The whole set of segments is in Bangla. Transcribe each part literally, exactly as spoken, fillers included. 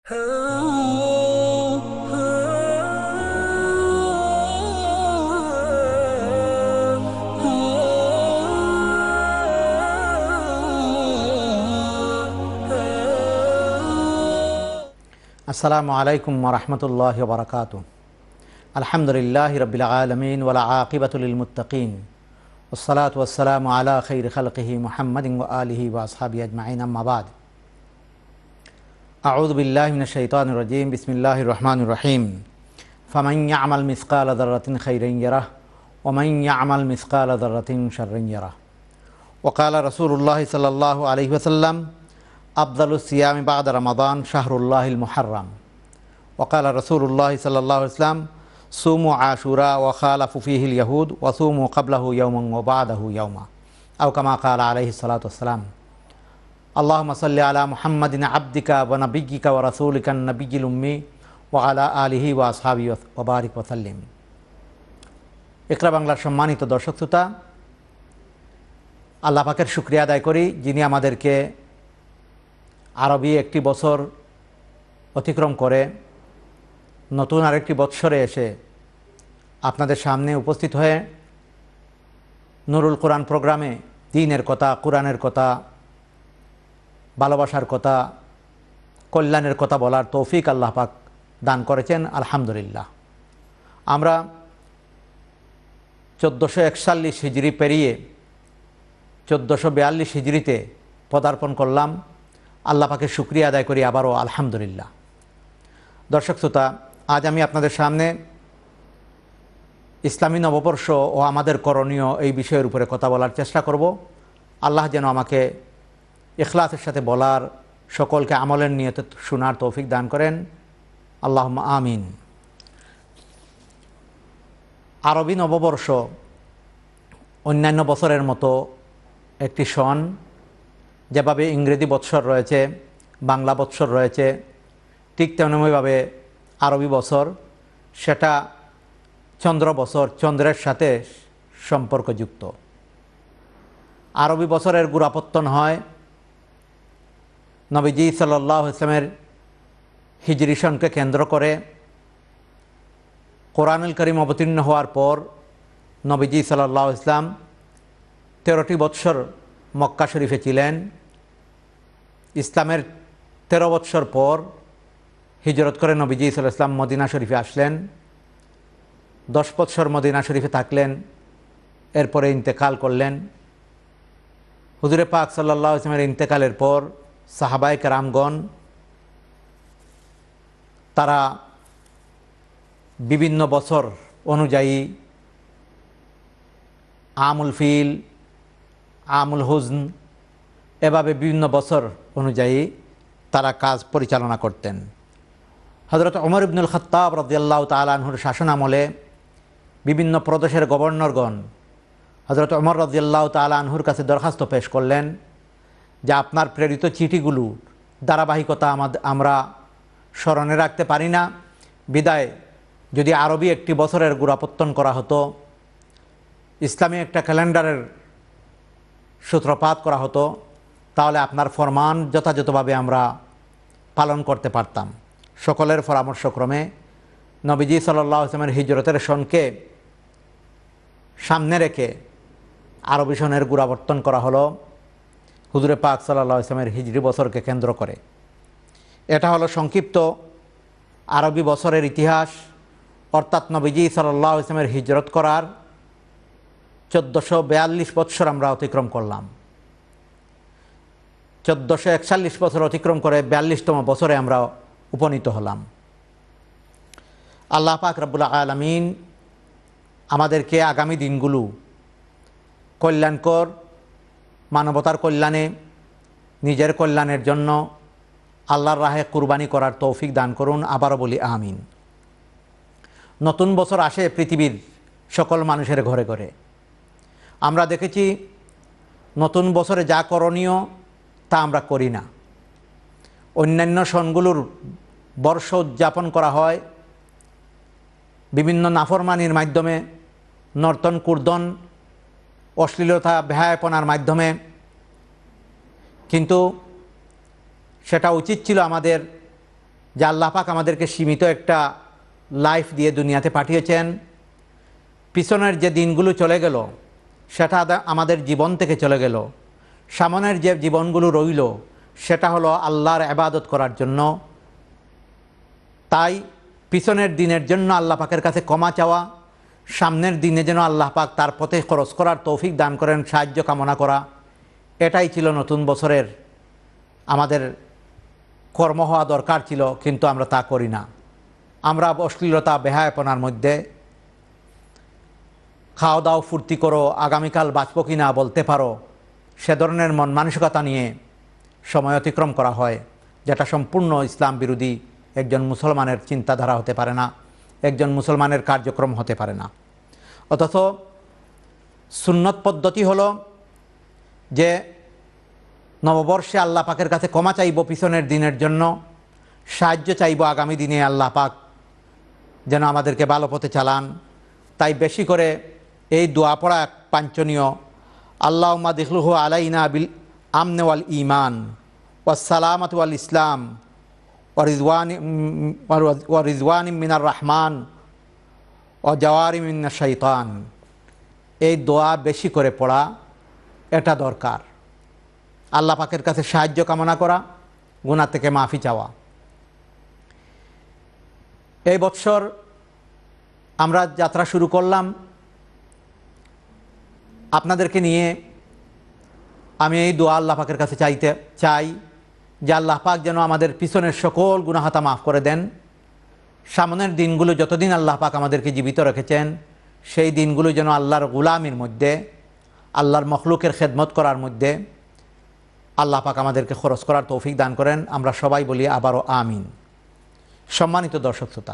আসসালামু আলাইকুম ওয়া রাহমাতুল্লাহি ওয়া বারাকাতুহু। আলহামদুলিল্লাহি রাব্বিল আলামিন ওয়াল আকিবাতু লিল মুত্তাকিন ওয়াসসালাতু ওয়াসসালামু আলা খাইরি খালকিহি মুহাম্মাদিন ওয়া আলিহি ওয়া আসহাবিহি আজমাইন, আম্মা বাদ। আউযু বিল্লাহি মিনাশ শাইতানির রাজীম। বিসমিল্লাহির রহমানির রহিম। ফামান ইয়া'মাল মিসকালা যাররাতিন খাইরান ইয়ারাহ ওয়া মান ইয়া'মাল মিসকালা যাররাতিন শাররান ইয়ারাহ। ওয়া ক্বালা রাসূলুল্লাহি সাল্লাল্লাহু আলাইহি ওয়াসাল্লাম আফদালুস সিয়ামি বা'দা রমাদান শাহরুল্লাহিল মুহাররম। ওয়া ক্বালা রাসূলুল্লাহি সাল্লাল্লাহু আলাইহি ওয়াসাল্লাম সুমু আশুরা ওয়া খালাফু ফীহিল ইয়াহুদ ওয়া সুমু ক্বাবলাহু ইয়াওমান ওয়া বা'দাহু ইয়াওমা আও কামা ক্বালা আলাইহিস সালাতু ওয়াসসালাম। আল্লাহুম্মা সাল্লি আলা মুহাম্মাদিন আবদিকা ওয়া নাবিয়্যিকা ওয়া রাসূলিকা নাবিয়্যিল উম্মি ওয়া আলা আলিহি ওয়া আসহাবিহি ওয়া বারিক ওয়া সাল্লিম। ইকরা বাংলার সম্মানিত দর্শক শ্রোতা, আল্লাহ পাকের শুকরিয়া আদায় করি যিনি আমাদেরকে আরবি একটি বছর অতিক্রম করে নতুন আরেকটি বৎসরে এসে আপনাদের সামনে উপস্থিত হয়ে নুরুল কোরআন প্রোগ্রামে দ্বীনের কথা, কোরআনের কথা, ভালোবাসার কথা, কল্যাণের কথা বলার তৌফিক আল্লাহ পাক দান করেছেন। আলহামদুলিল্লাহ। আমরা চোদ্দোশো একচল্লিশ হিজরি পেরিয়ে চোদ্দোশো বিয়াল্লিশ হিজরিতে পদার্পণ করলাম। আল্লাহ পাকের শুকরিয়া আদায় করি আবারও আলহামদুলিল্লাহ। দর্শক শ্রোতা, আজ আমি আপনাদের সামনে ইসলামী নববর্ষ ও আমাদের করণীয় এই বিষয়ের উপরে কথা বলার চেষ্টা করব। আল্লাহ যেন আমাকে ইখলাসের সাথে বলার, সকলকে আমলের নিয়তে শোনার তৌফিক দান করেন। আল্লাহুম্মা আমিন। আরবি নববর্ষ অন্যান্য বছরের মতো একটি সন। যেভাবে ইংরেজি বৎসর রয়েছে, বাংলা বৎসর রয়েছে, ঠিক তেমনিভাবে আরবি বছর, সেটা চন্দ্র বছর, চন্দ্রের সাথে সম্পর্কযুক্ত। আরবি বছরের গোড়াপত্তন হয় নবীজি সাল্লাল্লাহু আলাইহি ওয়াসাল্লামের হিজরি সনকে কেন্দ্র করে। কোরআনুল কারীম অবতীর্ণ হওয়ার পর নবীজি সাল্লাল্লাহু আলাইহি ওয়াসাল্লাম তেরোটি বৎসর মক্কা শরীফে ছিলেন। ইসলামের তেরো বৎসর পর হিজরত করে নবীজি সাল্লাল্লাহু আলাইহি ওয়াসাল্লাম মদিনা শরীফে আসলেন। দশ বৎসর মদিনা শরীফে থাকলেন, এরপরে ইন্তেকাল করলেন। হুজুরে পাক সাল্লাল্লাহু আলাইহি ওয়াসাল্লামের ইন্তেকালের পর সাহাবায়ে কেরামগণ তারা বিভিন্ন বছর অনুযায়ী আমুল ফিল, আমুল হুজন, এভাবে বিভিন্ন বছর অনুযায়ী তারা কাজ পরিচালনা করতেন। হযরত ওমর ইবনুল খাত্তাব রাদিয়াল্লাহু তাআলা আনহুর শাসন আমলে বিভিন্ন প্রদেশের গভর্নরগণ হযরত ওমর রাদিয়াল্লাহু তাআলা আনহুর কাছে দরখাস্ত পেশ করলেন যে আপনার প্রেরিত চিঠিগুলো ধারাবাহিকতা আমাদের আমরা স্মরণে রাখতে পারি না, বিদায় যদি আরবি একটি বছরের গোড়াপত্তন করা হতো, ইসলামী একটা ক্যালেন্ডারের সূত্রপাত করা হতো, তাহলে আপনার ফরমান যথাযথভাবে আমরা পালন করতে পারতাম। সকলের পরামর্শক্রমে নবীজি সাল্লাল্লাহু আলাইহি ওয়াসাল্লামের হিজরতের সনকে সামনে রেখে আরবি সনের গোড়াপত্তন করা হলো হুজুরে পাক সাল্লাল্লাহু আলাইহি ওয়াসাল্লামের হিজরি বছরকে কেন্দ্র করে। এটা হলো সংক্ষিপ্ত আরবি বছরের ইতিহাস, অর্থাৎ নবীজি সাল্লাল্লাহু আলাইহি ওয়াসাল্লামের হিজরত করার চোদ্দোশো বিয়াল্লিশ বৎসর আমরা অতিক্রম করলাম। চোদ্দোশো একচল্লিশ বছর অতিক্রম করে বিয়াল্লিশতম বছরে আমরা উপনীত হলাম। আল্লাহ পাক রব্বুল আলামিন আমাদেরকে আগামী দিনগুলো কল্যাণকর, মানবতার কল্যাণে, নিজের কল্যাণের জন্য আল্লাহর রাহে কুরবানি করার তৌফিক দান করুন। আবারও বলি আমিন। নতুন বছর আসে পৃথিবীর সকল মানুষের ঘরে ঘরে। আমরা দেখেছি নতুন বছরে যা করণীয় তা আমরা করি না। অন্যান্য সনগুলোর বর্ষ উদযাপন করা হয় বিভিন্ন নাফরমানির মাধ্যমে, নর্তন কুর্দন, অশ্লীলতা, বেহায়াপনার মাধ্যমে। কিন্তু সেটা উচিত ছিল আমাদের যে আল্লাহ পাক আমাদেরকে সীমিত একটা লাইফ দিয়ে দুনিয়াতে পাঠিয়েছেন। পিছনের যে দিনগুলো চলে গেল সেটা আমাদের জীবন থেকে চলে গেল, সামনের যে জীবনগুলো রইল সেটা হলো আল্লাহর ইবাদত করার জন্য। তাই পিছনের দিনের জন্য আল্লাহ পাকের কাছে ক্ষমা চাওয়া, সামনের দিনে যেন আল্লাহ পাক তার পথে খরচ করার তৌফিক দান করেন, সাহায্য কামনা করা, এটাই ছিল নতুন বছরের আমাদের কর্ম হওয়া দরকার ছিল, কিন্তু আমরা তা করি না। আমরা অশ্লীলতা বেহায়াপনার মধ্যে খাওয়া দাও ফুর্তি করো, আগামীকাল বাঁচব কি না বলতে পারো, সে ধরনের মন মানসিকতা নিয়ে সময় অতিক্রম করা হয়, যেটা সম্পূর্ণ ইসলাম বিরোধী, একজন মুসলমানের চিন্তাধারা হতে পারে না, একজন মুসলমানের কার্যক্রম হতে পারে না। অথচ সুন্নত পদ্ধতি হলো যে নববর্ষে আল্লাহ পাকের কাছে ক্ষমা চাইব পিছনের দিনের জন্য, সাহায্য চাইব আগামী দিনে আল্লাহ পাক যেন আমাদেরকে ভালো পথে চালান। তাই বেশি করে এই দোয়া পড়া এক বাঞ্ছনীয়। আল্লাহুম্মা দিখলুহু আলাইনা বিল আমনে ওয়াল ঈমান ওয়াস সালামাতু ওয়াল ইসলাম ওয়া রিজওয়ানি ওয়া রিজওয়ানি মিনার রহমান ওয়া জাওয়ারি মিনাশ শাইতান। এই দোয়া বেশি করে পড়া এটা দরকার। আল্লাহ পাকের কাছে সাহায্য কামনা করা, গুনাহ থেকে মাফি চাওয়া। এই বৎসর আমরা যাত্রা শুরু করলাম আপনাদেরকে নিয়ে। আমি এই দোয়া আল্লাহ পাকের কাছে চাইতে চাই যে আল্লাহ পাক যেন আমাদের পিছনের সকল গুনাহাতা মাফ করে দেন। সামনের দিনগুলো যতদিন আল্লাহ পাক আমাদেরকে জীবিত রেখেছেন সেই দিনগুলো যেন আল্লাহর গুলামির মধ্যে, আল্লাহর মখলুকের খেদমত করার মধ্যে আল্লাহ পাক আমাদেরকে খরচ করার তৌফিক দান করেন। আমরা সবাই বলি আবারও আমিন। সম্মানিত দর্শক শ্রোতা,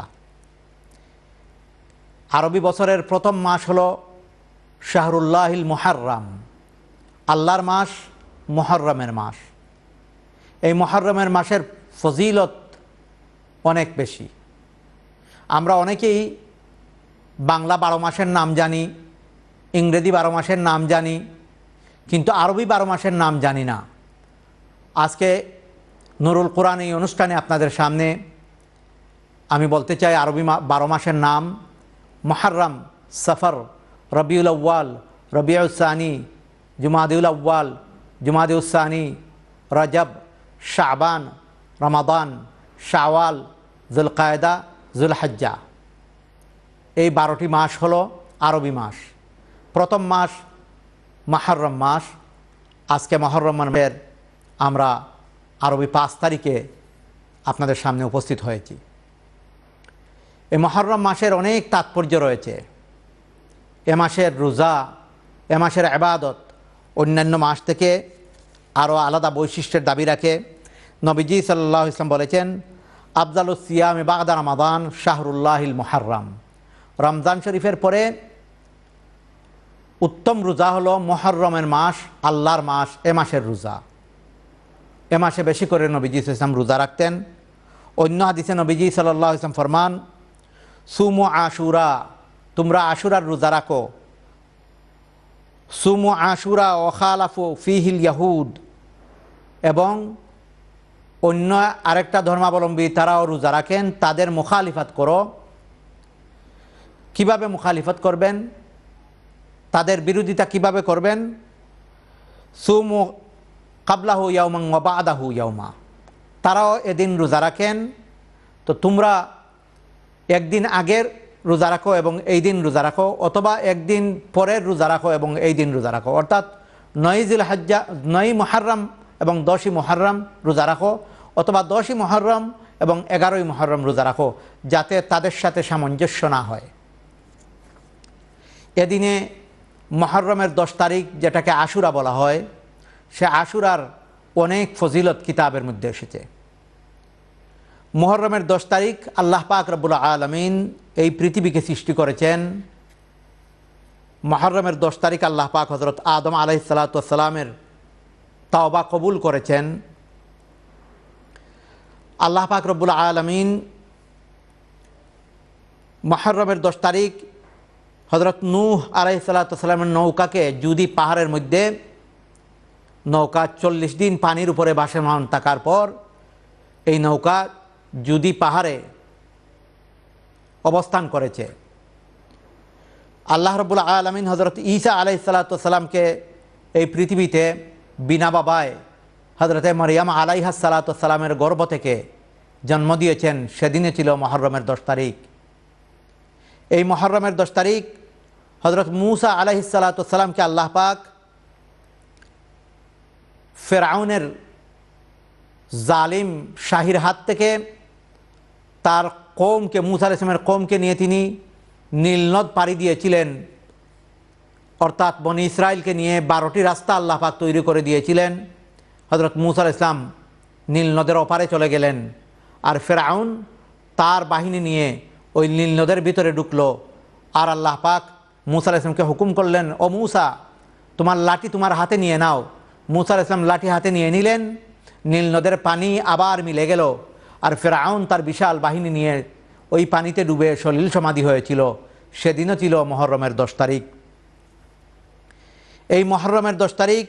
আরবি বছরের প্রথম মাস হলো শাহরুল্লাহিল মুহাররম, আল্লাহর মাস, মুহররমের মাস। এই মুহররমের মাসের ফজিলত অনেক বেশি। আমরা অনেকেই বাংলা বারো মাসের নাম জানি, ইংরেজি বারো মাসের নাম জানি, কিন্তু আরবি বারো মাসের নাম জানি না। আজকে নুরুল কোরআন এই অনুষ্ঠানে আপনাদের সামনে আমি বলতে চাই আরবি বারো মাসের নাম: মুহররম, সফর, রবিউল আউয়াল, রবিউল সানি, জুমাদিউল আউয়াল, জুমাদিউল সানি, রজব, শাবান, রমাদান, শাওয়াল, যুলকায়দা, যুলহজ্জা। এই বারোটি মাস হলো আরবি মাস। প্রথম মাস মুহররম মাস। আজকে মুহররম মাসের আমরা আরবি পাঁচ তারিখে আপনাদের সামনে উপস্থিত হয়েছি। এই মুহররম মাসের অনেক তাৎপর্য রয়েছে। এ মাসের রোজা, এ মাসের ইবাদত অন্যান্য মাস থেকে আরও আলাদা বৈশিষ্ট্যের দাবি রাখে। নবীজি সাল্লাল্লাহু আলাইহি ওয়াসাল্লাম বলেছেন, আফজালুস সিয়ামে বা'দা রমাদান শাহরুল্লাহিল মুহররম। রমজান শরীফের পরে উত্তম রোজা হলো মুহররমের মাস, আল্লাহর মাস, এ মাসের রোজা। এ মাসে বেশি করে নবীজি সাল্লাল্লাহু আলাইহি ওয়াসাল্লাম রোজা রাখতেন। অন্য হাদিসে নবীজি সাল্লাল্লাহু আলাইহি ওয়াসাল্লাম ফরমান, সুমু আশুরা, তোমরা আশুরার রোজা রাখো। সুমু আশুরা ও খালাফু ফিহিল ইয়াহুদ, এবং অন্য আরেকটা ধর্মাবলম্বী তারাও রোজা রাখেন, তাদের মুখালিফাত করো। কিভাবে মুখালিফাত করবেন, তাদের বিরোধিতা কিভাবে করবেন? সুমু কাবলাহু ইয়াউমান ওয়া বা'দাহু ইয়াউমা, তারাও এদিন রোজা রাখেন, তো তোমরা একদিন আগের রোজা রাখো এবং এই দিন রোজা রাখো, অথবা একদিন পরের রোজা রাখো এবং এই দিন রোজা রাখো। অর্থাৎ নয় জিলহজ্জা, নয় মুহররম এবং দশই মুহররম রোজা রাখো, অথবা দশই মুহররম এবং এগারোই মুহররম রোজা রাখো, যাতে তাদের সাথে সামঞ্জস্য না হয়। এদিনে মুহররমের দশ তারিখ, যেটাকে আশুরা বলা হয়, সে আশুরার অনেক ফজিলত কিতাবের মধ্যে এসেছে। মুহররমের দশ তারিখ আল্লাহ পাক রব্বুল আলামিন এই পৃথিবীকে সৃষ্টি করেছেন। মুহররমের দশ তারিখ আল্লাহ পাক হযরত আদম আলাইহিস সালাতু ওয়াস সালামের তাওবা কবুল করেছেন। আল্লাহ পাক রব্বুল আলামিন মুহররমের দশ তারিখ হযরত নূহ আলাইহিস সালাতু ওয়াস সালামের নৌকাকে জুদি পাহাড়ের মধ্যে, নৌকা চল্লিশ দিন পানির উপরে ভাসমান থাকার পর এই নৌকা জুদি পাহাড়ে অবস্থান করেছে। আল্লাহ রাব্বুল আলামিন হযরত ঈসা আলাইহিস সালাতু ওয়াস সালামকে এই পৃথিবীতে বিনা বাবায় হযরতে মারিয়াম আলাইহাস সালাতু ওয়াস সালামের গর্ভ থেকে জন্ম দিয়েছেন। সেদিনে ছিল মুহররমের দশ তারিখ। এই মুহররমের দশ তারিখ হযরত মূসা আলাইহিস সালাতু ওয়াস সালামকে আল্লাহ পাক ফেরাউনের জালিম শাহির হাত থেকে তার কওমকে, মূসা আলাইহিস সালামের কওমকে নিয়ে তিনি নীল নদ পাড়ি দিয়েছিলেন। অর্থাৎ বনি ইসরায়েলকে নিয়ে বারোটি রাস্তা আল্লাহ পাক তৈরি করে দিয়েছিলেন। হযরত মূসা আলাইহিস সালাম নীল নদের ওপারে চলে গেলেন, আর ফেরাউন তার বাহিনী নিয়ে ওই নীল নদের ভিতরে ঢুকলো। আর আল্লাহ পাক মূসা আলাইহিস সালামকে হুকুম করলেন, ও মূসা, তোমার লাঠি তোমার হাতে নিয়ে নাও। মূসা আলাইহিস সালাম লাঠি হাতে নিয়ে নিলেন। নীল নদের পানি আবার মিলে গেল, আর ফেরাউন তার বিশাল বাহিনী নিয়ে ওই পানিতে ডুবে সলিল সমাধি হয়েছিল। সেদিনও ছিল মুহররমের দশ তারিখ। এই মুহররমের দশ তারিখ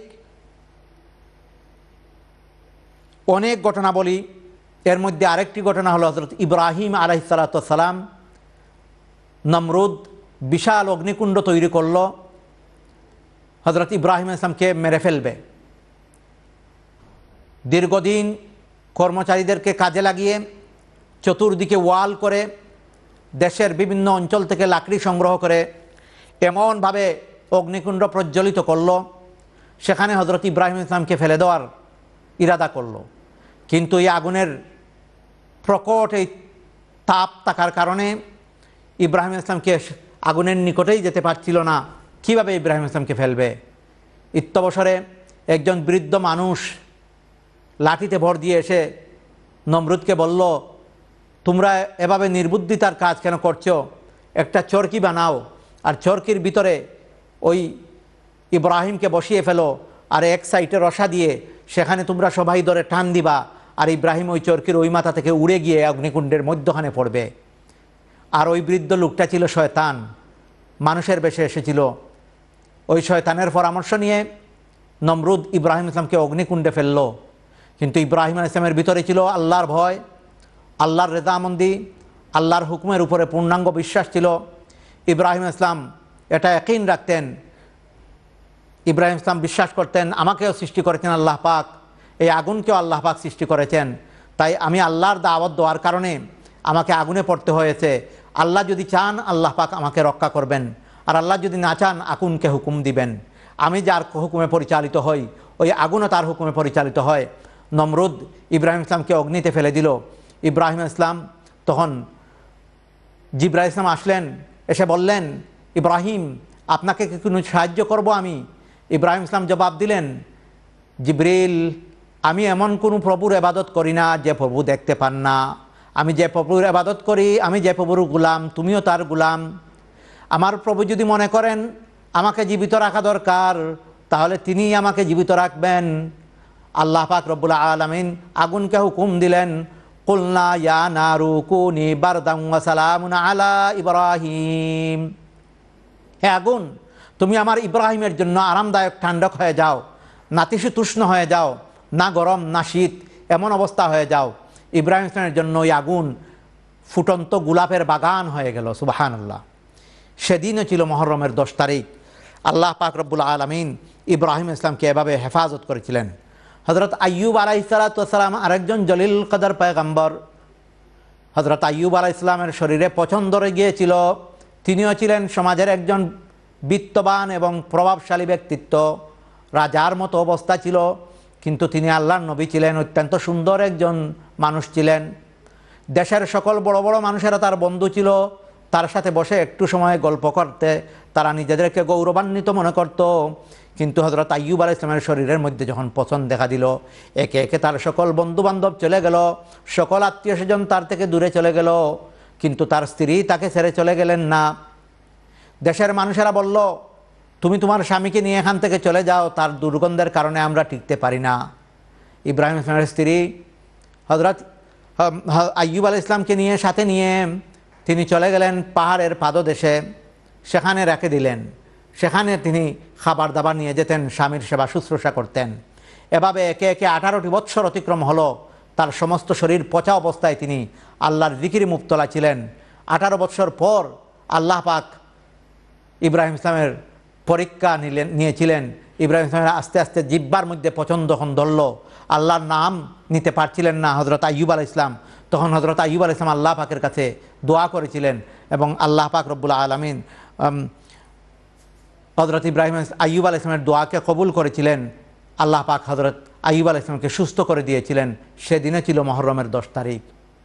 অনেক ঘটনাবলী। এর মধ্যে আরেকটি ঘটনা হলো হযরত ইব্রাহিম আলাইহিস সালাতু ওয়াস সালাম, নমরুদ বিশাল অগ্নিকুণ্ড তৈরি করল, হযরত ইব্রাহিম আলাইহিস সালামকে মেরে ফেলবে। দীর্ঘদিন কর্মচারীদেরকে কাজে লাগিয়ে চতুর্দিকে ওয়াল করে দেশের বিভিন্ন অঞ্চল থেকে লাকড়ি সংগ্রহ করে এমনভাবে অগ্নিকুণ্ড প্রজ্বলিত করল, সেখানে হযরত ইব্রাহিম আলাইহিস সালামকে ফেলে দেওয়ার ইরাদা করল। কিন্তু এই আগুনের প্রকট এই তাপ থাকার কারণে ইব্রাহিম আলাইহিস সালামকে আগুনের নিকটেই যেতে পারছিল না। কীভাবে ইব্রাহিম আলাইহিস সালামকে ফেলবে? ইত্যবসরে একজন বৃদ্ধ মানুষ লাঠিতে ভর দিয়ে এসে নমরুদকে বলল, তোমরা এভাবে নির্বুদ্ধিতার কাজ কেন করছো? একটা চরকি বানাও, আর চরকির ভিতরে ওই ইব্রাহিমকে বসিয়ে ফেলো, আর এক সাইডে রসা দিয়ে সেখানে তোমরা সবাই ধরে টান দিবা, আর ইব্রাহিম ওই চরকির ওই মাথা থেকে উড়ে গিয়ে অগ্নিকুণ্ডের মধ্যখানে পড়বে। আর ওই বৃদ্ধ লোকটা ছিল শয়তান, মানুষের বেশে এসেছিল। ওই শয়তানের পরামর্শ নিয়ে নমরুদ ইব্রাহিম আলাইহিস সালামকে অগ্নিকুণ্ডে ফেলল। কিন্তু ইব্রাহিম আলাইহিস সালামের ভিতরে ছিল আল্লাহর ভয়, আল্লাহর রেজামন্দি, আল্লাহর হুকুমের উপরে পূর্ণাঙ্গ বিশ্বাস ছিল। ইব্রাহিম আলাইহিস সালাম এটা ইয়াকিন রাখতেন, ইব্রাহিম আলাইহিস সালাম বিশ্বাস করতেন আমাকেও সৃষ্টি করেছেন আল্লাহ পাক, এই আগুনকেও আল্লাহ পাক সৃষ্টি করেছেন, তাই আমি আল্লাহর দাওয়াত দেওয়ার কারণে আমাকে আগুনে পড়তে হয়েছে। আল্লাহ যদি চান আল্লাহ পাক আমাকে রক্ষা করবেন, আর আল্লাহ যদি না চান আগুনকে হুকুম দিবেন। আমি যার হুকুমে পরিচালিত হই, ওই আগুনও তার হুকুমে পরিচালিত হয়। নমরুদ ইব্রাহিম ইসলামকে অগ্নিতে ফেলে দিল। ইব্রাহিম ইসলাম তখন জিবরাইল ইসলাম আসলেন, এসে বললেন, ইব্রাহিম আপনাকে কি কোনো সাহায্য করব আমি? ইব্রাহিম ইসলাম জবাব দিলেন, জিবরিল আমি এমন কোনো প্রভুর ইবাদত করি না যে প্রভু দেখতে পান না। আমি যে প্রভুর ইবাদত করি, আমি যে প্রভুর গোলাম, তুমিও তার গোলাম। আমার প্রভু যদি মনে করেন আমাকে জীবিত রাখা দরকার, তাহলে তিনিই আমাকে জীবিত রাখবেন। আল্লাহ পাক রব্বুল আলামিন আগুনকে হুকুম দিলেন, কুলনা ইয়া নারু কুনি বারদান ওয়া সালামুন আলা ইব্রাহিম। হে আগুন, তুমি আমার ইব্রাহিমের জন্য আরামদায়ক ঠান্ডক হয়ে যাও, নাতিশীতোষ্ণ হয়ে যাও, না গরম না শীত, এমন অবস্থা হয়ে যাও। ইব্রাহিম ইসলামের জন্য ওই আগুন ফুটন্ত গোলাপের বাগান হয়ে গেল। সুবহানাল্লাহ। সেদিনও ছিল মুহররমের দশ তারিখ। আল্লাহ পাক রব্বুল আলামিন ইব্রাহিম ইসলামকে এভাবে হেফাজত করেছিলেন। হযরত আইয়ুব আলাইহিস সালাতু ওয়াস সালাম আরেকজন জলিল কদর পয়গম্বর। হযরত আইয়ুব আলাইহিস সালামের শরীরে পছন্দ ধরে গিয়েছিল। তিনিও ছিলেন সমাজের একজন বিত্তবান এবং প্রভাবশালী ব্যক্তিত্ব, রাজার মতো অবস্থা ছিল, কিন্তু তিনি আল্লাহর নবী ছিলেন, অত্যন্ত সুন্দর একজন মানুষ ছিলেন। দেশের সকল বড় বড় মানুষেরা তার বন্ধু ছিল, তার সাথে বসে একটু সময় গল্প করতে তারা নিজেদেরকে গৌরবান্বিত মনে করত। কিন্তু হযরত আইয়ুব আলাইহিস সালামের শরীরের মধ্যে যখন পছন্দ দেখা দিল, একে একে তার সকল বন্ধুবান্ধব চলে গেল, সকল আত্মীয় স্বজন তার থেকে দূরে চলে গেল, কিন্তু তার স্ত্রী তাকে ছেড়ে চলে গেলেন না। দেশের মানুষেরা বলল, তুমি তোমার স্বামীকে নিয়ে এখান থেকে চলে যাও, তার দুর্গন্ধের কারণে আমরা টিকতে পারি না। ইব্রাহিম ইসলামের স্ত্রী হযরত আইয়ুব আলাইহিস সালামকে নিয়ে সাথে নিয়ে তিনি চলে গেলেন পাহাড়ের পাদদেশে, সেখানে রেখে দিলেন। সেখানে তিনি খাবার দাবার নিয়ে যেতেন, স্বামীর সেবা শুশ্রূষা করতেন। এভাবে একে একে আঠারোটি বৎসর অতিক্রম হলো। তার সমস্ত শরীর পচা অবস্থায় তিনি আল্লাহর জিকিরে মুবতলা ছিলেন। আঠারো বছর পর আল্লাহ পাক ইব্রাহিম ইসলামের পরীক্ষা নিলেন নিয়েছিলেন। ইব্রাহিম ইসলামের আস্তে আস্তে জিব্বার মধ্যে পছন্দ যখন ধরল, আল্লাহর নাম নিতে পারছিলেন না হজরত আইয়ুব আলাইহিস সালাম, তখন হজরত আইয়ুব আলাইহিস সালাম আল্লাহ পাকের কাছে দোয়া করেছিলেন এবং আল্লাহ পাক রব্বুল আলামিন হজরত ইব্রাহিম আইয়ুব আলাইহিস সালামের দোয়াকে কবুল করেছিলেন। আল্লাহ পাক হজরত আইয়ুব আলাইহিস সালামকে সুস্থ করে দিয়েছিলেন। সেদিনে ছিল মুহররমের দশ তারিখ।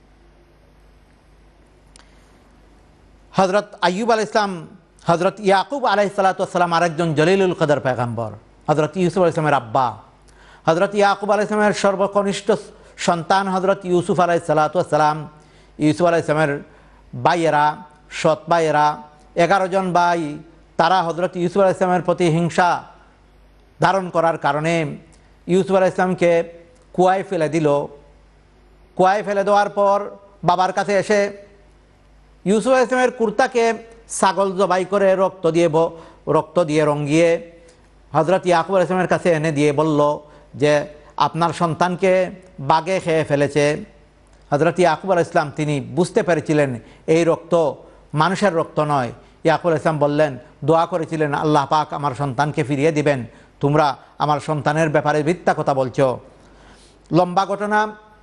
হজরত আইয়ুব আলাইহিস সালাম হজরত ইয়াকুব আলাইহিস সালাতু ওয়াস সালাম আরেকজন জলিলুল কদর পয়গম্বর, হজরত ইউসুফ আলাইহিস সালামের আব্বা। হজরত ইয়াকুব আলাইহিস সালামের সর্বকনিষ্ঠ সন্তান হজরত ইউসুফ আলাইহিস সালাতু ওয়াস সালাম। ইউসুফ আলাইহিস সালামের ভাইয়েরা, সৎ ভাইয়েরা, এগারো জন ভাই, তারা হজরত ইউসুফ আলাইহিস সালামের প্রতি হিংসা ধারণ করার কারণে ইউসুফ আলাইহিস সালামকে কুয়ায় ফেলে দিল। কুয়ায় ফেলে দেওয়ার পর বাবার কাছে এসে ইউসুফ আলাইহিস সালামের কুর্তাকে ছাগল জবাই করে রক্ত দিয়ে রক্ত দিয়ে রঙিয়ে হজরত ইয়াকুব আলাইহিস সালামের কাছে এনে দিয়ে বলল যে আপনার সন্তানকে বাঘে খেয়ে ফেলেছে। হজরত ইয়াকুব আলাইহিস সালাম তিনি বুঝতে পেরেছিলেন এই রক্ত মানুষের রক্ত নয়। ইয়াকুব আলাইহিস সালাম বললেন, দোয়া করেছিলেন, আল্লাহ পাক আমার সন্তানকে ফিরিয়ে দিবেন, তোমরা আমার সন্তানের ব্যাপারে মিথ্যা কথা বলছো। লম্বা ঘটনা।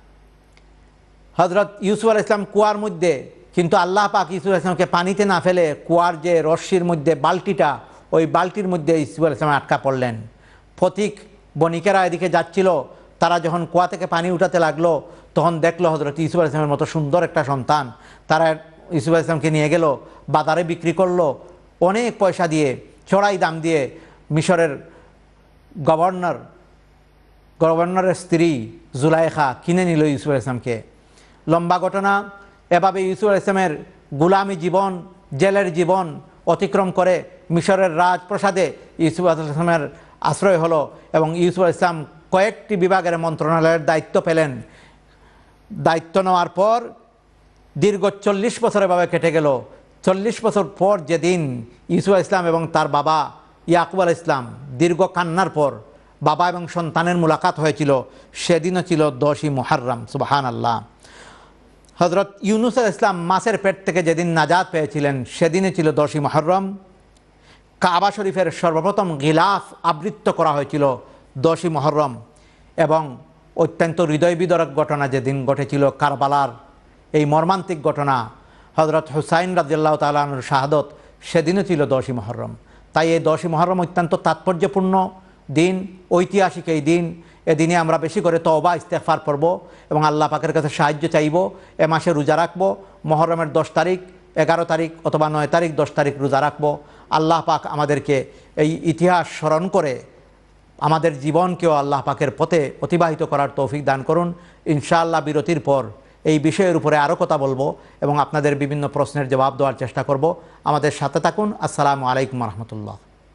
হজরত ইউসুফ আলাইহিস সালাম কুয়ার মধ্যে, কিন্তু আল্লাহ পাক ইউসুফ আলাইহিস সালামকে পানিতে না ফেলে কুয়ার যে রশ্মির মধ্যে বালতিটা, ওই বালতির মধ্যে ইউসুফ আলাইহিস সালাম আটকা পড়লেন। ফতিক বণিকেরা এদিকে যাচ্ছিল, তারা যখন কুয়া থেকে পানি উঠাতে লাগলো তখন দেখলো হজরত ইউসুফ আলাইহিস সালামের মতো সুন্দর একটা সন্তান। তারা ইউসুফ আলাইহিস সালামকে নিয়ে গেল, বাজারে বিক্রি করলো অনেক পয়সা দিয়ে, চড়াই দাম দিয়ে। মিশরের গভর্নর গভর্নরের স্ত্রী জুলাইখা কিনে নিল ইউসুফ আলাইহিস সালামকে। লম্বা ঘটনা। এভাবে ইউসুফ আলাইহিস সালামের গোলামি জীবন, জেলের জীবন অতিক্রম করে মিশরের রাজপ্রাসাদে ইউসুফ আলাইহিস সালামের আশ্রয় হলো এবং ইউসুফ আলাইহিস সালাম কয়েকটি বিভাগের মন্ত্রণালয়ের দায়িত্ব পেলেন। দায়িত্ব নেওয়ার পর দীর্ঘ চল্লিশ বছর এভাবে কেটে গেল। চল্লিশ বছর পর যেদিন ইউসুফ আলাইহিস সালাম এবং তার বাবা ইয়াকুব আলাইহিস সালাম দীর্ঘ কান্নার পর বাবা এবং সন্তানের মুলাকাত হয়েছিল, সেদিনও ছিল দশই মুহররম। সুবহানাল্লাহ। হজরত ইউনুস আলাইহিস সালাম মাছের পেট থেকে যেদিন নাজাত পেয়েছিলেন সেদিনে ছিল দশই মুহররম। কাবা শরীফের সর্বপ্রথম গিলাফ আবৃত্ত করা হয়েছিল দশই মুহররম। এবং অত্যন্ত হৃদয় বিদারক ঘটনা যেদিন ঘটেছিল কারবালার এই মর্মান্তিক ঘটনা, হজরত হুসাইন রাদিয়াল্লাহু তাআলা আনহুর শাহাদত, সেদিনও ছিল দশই মুহররম। তাই এই দশই মুহররম অত্যন্ত তাৎপর্যপূর্ণ দিন, ঐতিহাসিক এই দিন। এদিনে আমরা বেশি করে তওবা ইস্তেগফার করব এবং আল্লাহ পাকের কাছে সাহায্য চাইব। এ মাসে রোজা রাখবো, মুহররমের দশ তারিখ, এগারো তারিখ অথবা নয় তারিখ, দশ তারিখ রোজা রাখবো। আল্লাহ পাক আমাদেরকে এই ইতিহাস স্মরণ করে আমাদের জীবনকেও আল্লাহ পাকের পথে অতিবাহিত করার তৌফিক দান করুন। ইনশাআল্লাহ বিরতির পর এই বিষয়ের উপরে আরও কথা বলবো এবং আপনাদের বিভিন্ন প্রশ্নের জবাব দেওয়ার চেষ্টা করব। আমাদের সাথে থাকুন। আসসালামু আলাইকুম রহমতুল্লাহ।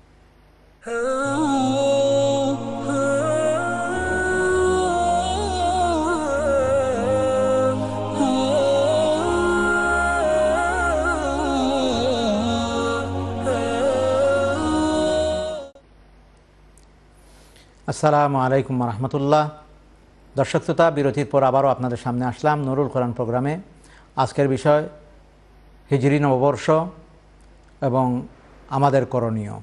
আসসালামু আলাইকুম রহমতুল্লাহ। দর্শক শ্রোতা, বিরতির পর আবারও আপনাদের সামনে আসলাম নুরুল কোরআন প্রোগ্রামে। আজকের বিষয় হিজরি নববর্ষ এবং আমাদের করণীয়।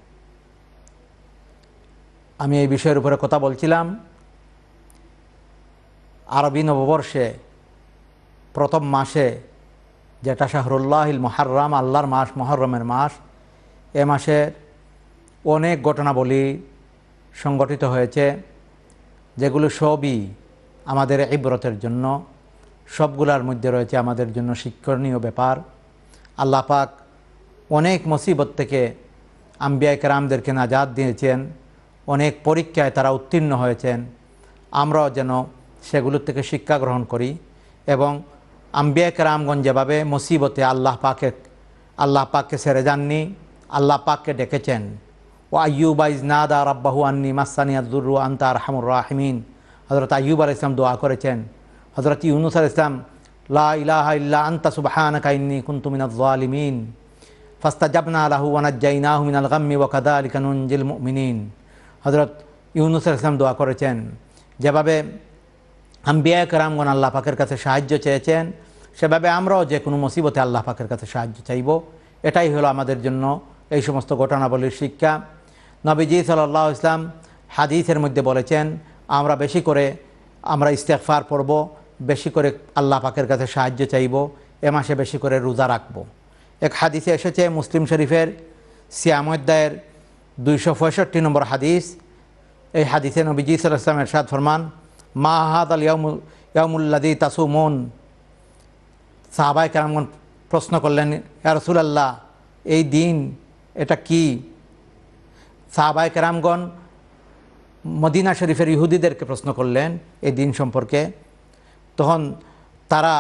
আমি এই বিষয়ের উপরে কথা বলছিলাম। আরবি নববর্ষে প্রথম মাসে, যেটা শাহরুল্লাহিল মুহররম, আল্লাহর মাস, মুহররমের মাস, এ মাসের অনেক ঘটনাবলী সংগঠিত হয়েছে, যেগুলো সবই আমাদের ইবরতের জন্য। সবগুলার মধ্যে রয়েছে আমাদের জন্য শিক্ষণীয় ব্যাপার। আল্লাহ পাক অনেক মুসিবত থেকে আম্বিয়া কেরামদেরকে নাজাত দিয়েছেন, অনেক পরীক্ষায় তারা উত্তীর্ণ হয়েছেন। আমরাও যেন সেগুলোর থেকে শিক্ষা গ্রহণ করি এবং আম্বিয়া কেরামগণ যেভাবে মুসিবতে আল্লাহ পাকে আল্লাহ পাককে ছেড়ে যাননি, আল্লাহ পাককে ডেকেছেন। ও আইয়ুবা ইজ নাদা রাব্বাহু আন্নি মাসানিয়াদ দুররু আনতা আরহামুর রাহিমিন। হযরত আইয়ুব আলাইহিস সালাম দোয়া করেছেন। হযরত ইউনুস আলাইহিস সালাম লা ইলাহা ইল্লা আনতা সুবহানাকা ইন্নী কুনতু মিনাজ জালিমিন ফাস্তাজাবনা লাহু ওয়া নাজ্জাইনাহু মিনাল গাম্মি ওয়া কাযালিকা নুনজিল মুমিনিন। হযরত ইউনুস আলাইহিস সালাম দোয়া করেছেন। যেভাবে আম্বিয়া কেরামগণ আল্লাহ পাকের কাছে সাহায্য চেয়েছেন, সেভাবে আমরাও যে কোনো মুসিবতে আল্লাহ পাকের কাছে সাহায্য চাইব। এটাই হলো আমাদের জন্য এই সমস্ত ঘটনাবলীর শিক্ষা। নবীজি সাল্লাল্লাহু আলাইহি ওয়াসাল্লাম হাদিসের মধ্যে বলেছেন আমরা বেশি করে আমরা ইস্তেগফার পড়ব, বেশি করে আল্লাহ পাকের কাছে সাহায্য চাইব, এ মাসে বেশি করে রোজা রাখব। এক হাদিসে এসেছে মুসলিম শরীফের সিয়াম অধ্যায়ের দুইশো পঁয়ষট্টি নম্বর হাদিস। এই হাদিসে নবীজি সাল্লাল্লাহু আলাইহি ওয়াসাল্লাম ইরশাদ ফরমান, মা হাদাল ইয়াউমুল ইয়াউমুল্লাযী তাসুমুন। সাহাবায়ে কেরামগণ প্রশ্ন করলেন, ইয়া রাসূলুল্লাহ, এই দিন এটা কি? সাহাবায়ে কেরামগণ মদিনা শরীফের ইহুদিদেরকে প্রশ্ন করলেন এই দিন সম্পর্কে। তখন তারা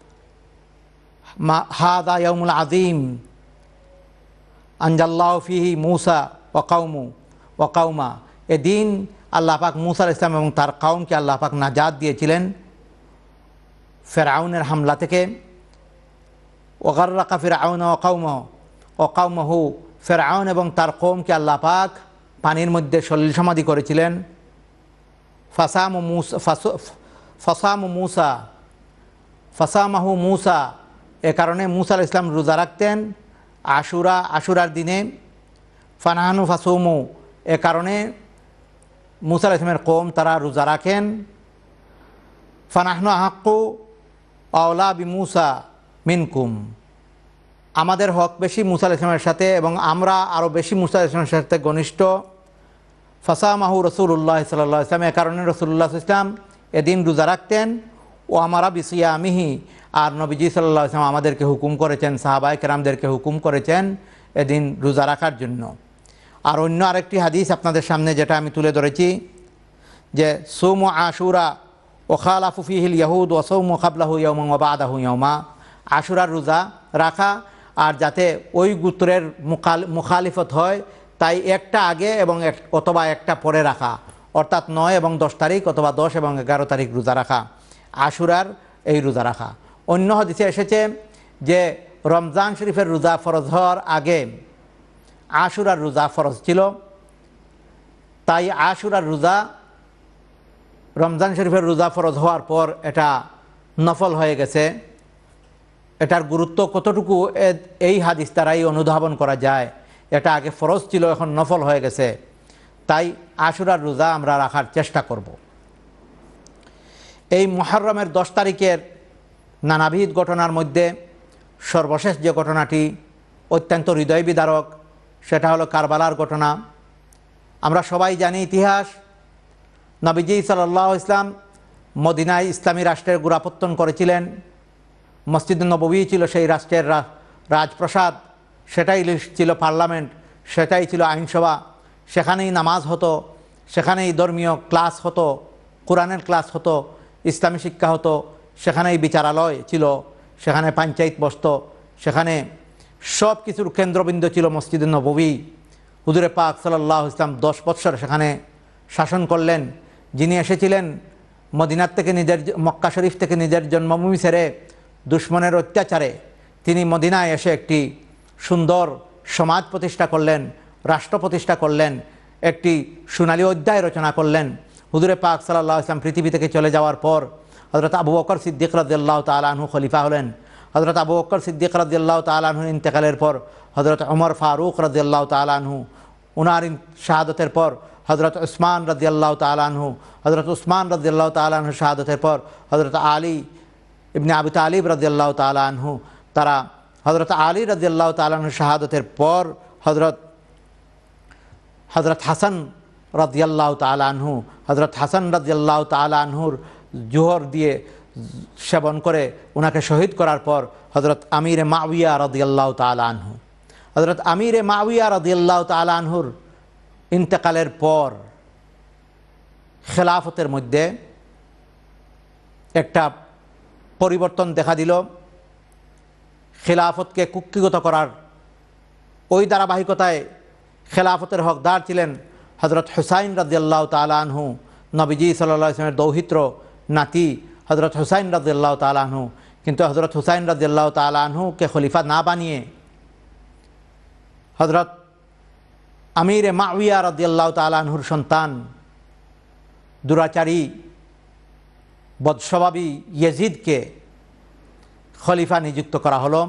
হাদা ইয়াউমুল আযীম আনজাল্লাহু ফীহি মূসা ওয়া কওমু ওয়া কওমা। এদিন আল্লাহ পাক মূসা আলাইহিস সালাম এবং তার কওমকে আল্লাহ পাক নাজাত দিয়েছিলেন ফিরআউনের হামলা থেকে। ওয়া গাররাকা ফিরআউন ওয়া কওমাহু ওয়া কওমাহু, ফিরআউন এবং তার কওমকে আল্লাহ পাক পানির মধ্যে সলিল সমাধি করেছিলেন। ফাসামু মূসা ফাসামু মূসা ফাসামাহু মূসা, এ কারণে মূসা আলাইহিস সালাম রোজা রাখতেন আশুরা আশুরার দিনে। ফানাহানু ফাসুমু, এ কারণে মূসা আলাইহিস সালামের কওম তারা রোজা রাখেন। ফানাহনু আহাক্কু আওলা বিমূসা মিনকুম, আমাদের হক বেশি মূসা আলাইহিস সালামের সাথে এবং আমরা আরও বেশি মূসা আলাইহিস সালামের সাথে ঘনিষ্ঠ। ফাসামাহু রাসূলুল্লাহ সাল্লাল্লাহু আলাইহি ওয়াসাল্লাম, এ কারণে রাসূলুল্লাহ সাল্লাল্লাহু আলাইহি ওয়াসাল্লাম এদিন রোজা রাখতেন। ও আমারা বিসিয়ামিহি, আর নবীজি সাল্লাল্লাহু আলাইহি ওয়াসাল্লাম আমাদেরকে হুকুম করেছেন, সাহাবায়ে কেরামদেরকে হুকুম করেছেন এদিন রোজা রাখার জন্য। আর অন্য আরেকটি হাদিস আপনাদের সামনে যেটা আমি তুলে ধরেছি যে সুমু আশুরা ও খালাফু ফিহিল ইয়াহুদ ওয়া সাওমু ক্বাবলাহু ইয়াওমান ওয়া বা'দাহু ইয়াওমা, আশুরার রোজা রাখা আর যাতে ওই গোত্রের মুখালিফত হয় তাই একটা আগে এবং এক অথবা একটা পরে রাখা, অর্থাৎ নয় এবং দশ তারিখ অথবা দশ এবং এগারো তারিখ রোজা রাখা, আশুরার এই রোজা রাখা। অন্য হাদিসে এসেছে যে রমজান শরীফের রোজা ফরজ হওয়ার আগে আশুরার রোজা ফরজ ছিল, তাই আশুরার রোজা রমজান শরীফের রোজা ফরজ হওয়ার পর এটা নফল হয়ে গেছে। এটার গুরুত্ব কতটুকু এই হাদিস দ্বারাই অনুধাবন করা যায়। এটা আগে ফরজ ছিল, এখন নফল হয়ে গেছে, তাই আশুরার রোজা আমরা রাখার চেষ্টা করব। এই মুহররমের দশ তারিখের নানাবিধ ঘটনার মধ্যে সর্বশেষ যে ঘটনাটি অত্যন্ত হৃদয় বিদারক সেটা হলো কারবালার ঘটনা। আমরা সবাই জানি ইতিহাস, নবীজি সাল্লাল্লাহু আলাইহি ওয়াসাল্লাম মদিনায় ইসলামী রাষ্ট্রের গোড়াপত্তন করেছিলেন। মসজিদ নববী ছিল সেই রাষ্ট্রের রাজপ্রাসাদ, সেটাই ছিল পার্লামেন্ট, সেটাই ছিল আইনসভা, সেখানেই নামাজ হতো, সেখানেই ধর্মীয় ক্লাস হতো, কোরআনের ক্লাস হতো, ইসলামী শিক্ষা হতো, সেখানেই বিচারালয় ছিল, সেখানে পঞ্চায়েত বসত, সেখানে সব কিছুর কেন্দ্রবিন্দু ছিল মসজিদ নববী। হুজুরে পাক সাল্লাল্লাহু আলাইহি ওয়াসাল্লাম দশ বৎসর সেখানে শাসন করলেন। যিনি এসেছিলেন মদিনার থেকে নিজের মক্কা শরীফ থেকে নিজের জন্মভূমি ছেড়ে দুশ্মনের অত্যাচারে, তিনি মদিনায় এসে একটি সুন্দর সমাজ প্রতিষ্ঠা করলেন, রাষ্ট্র প্রতিষ্ঠা করলেন, একটি সোনালী অধ্যায় রচনা করলেন। হুজুরে পাক সাল্লাল্লাহু আলাইহি ওয়াসাল্লাম পৃথিবী থেকে চলে যাওয়ার পর হযরত আবু বকর সিদ্দিক রাদিয়াল্লাহু তাআলা আনহু খলিফা হলেন। হযরত আবু বকর সিদ্দিক রাদিয়াল্লাহু তাআলা আনহুর ইন্তেকালের পর হযরত ওমর ফারুক রাদিয়াল্লাহু তাআলা আনহু, উনার শাহাদতের পর হযরত উসমান রাদিয়াল্লাহু তাআলা আনহু, হযরত উসমান রাদিয়াল্লাহু তাআলা আনহু শাহাদতের পর হযরত আলী ইবনে আবি তালিব রাদিয়াল্লাহু তাআলা আনহু, তারা হযরত আলী রাদিয়াল্লাহু তাআলা আনহু শাহাদতের পর হযরত হযরত হাসান রাদিয়াল্লাহু তাআলা আনহু, হযরত হাসান রাদিয়াল্লাহু তাআলা আনহুর জোহর দিয়ে সেবন করে ওনাকে শহীদ করার পর হযরত আমিরে মাউইয়া রাদিয়াল্লাহু তাআলা আনহু, হযরত আমিরে মাউইয়া রাদিয়াল্লাহু তাআলা আনহুর ইন্তেকালের পর খেলাফতের মধ্যে একটা পরিবর্তন দেখা দিল। খেলাফতকে কুক্ষিগত করার ওই ধারাবাহিকতায় খেলাফতের হকদার ছিলেন হযরত হুসাইন রাদিয়াল্লাহু তাআলা আনহু, নবীজি সাল্লাল্লাহু আলাইহি ওয়াসাল্লামের দৌহিত্র নাতি হযরত হুসাইন রাদিয়াল্লাহু তাআলা আনহু। কিন্তু হযরত হুসাইন রাদিয়াল্লাহু তাআলা আনহুকে খলিফা না বানিয়ে হযরত আমিরে মাউইয়া রাদিয়াল্লাহু তাআলা আনহুর সন্তান দুরাচারী বদস্বভাবী ইয়াজিদকে খলিফা নিযুক্ত করা হলো।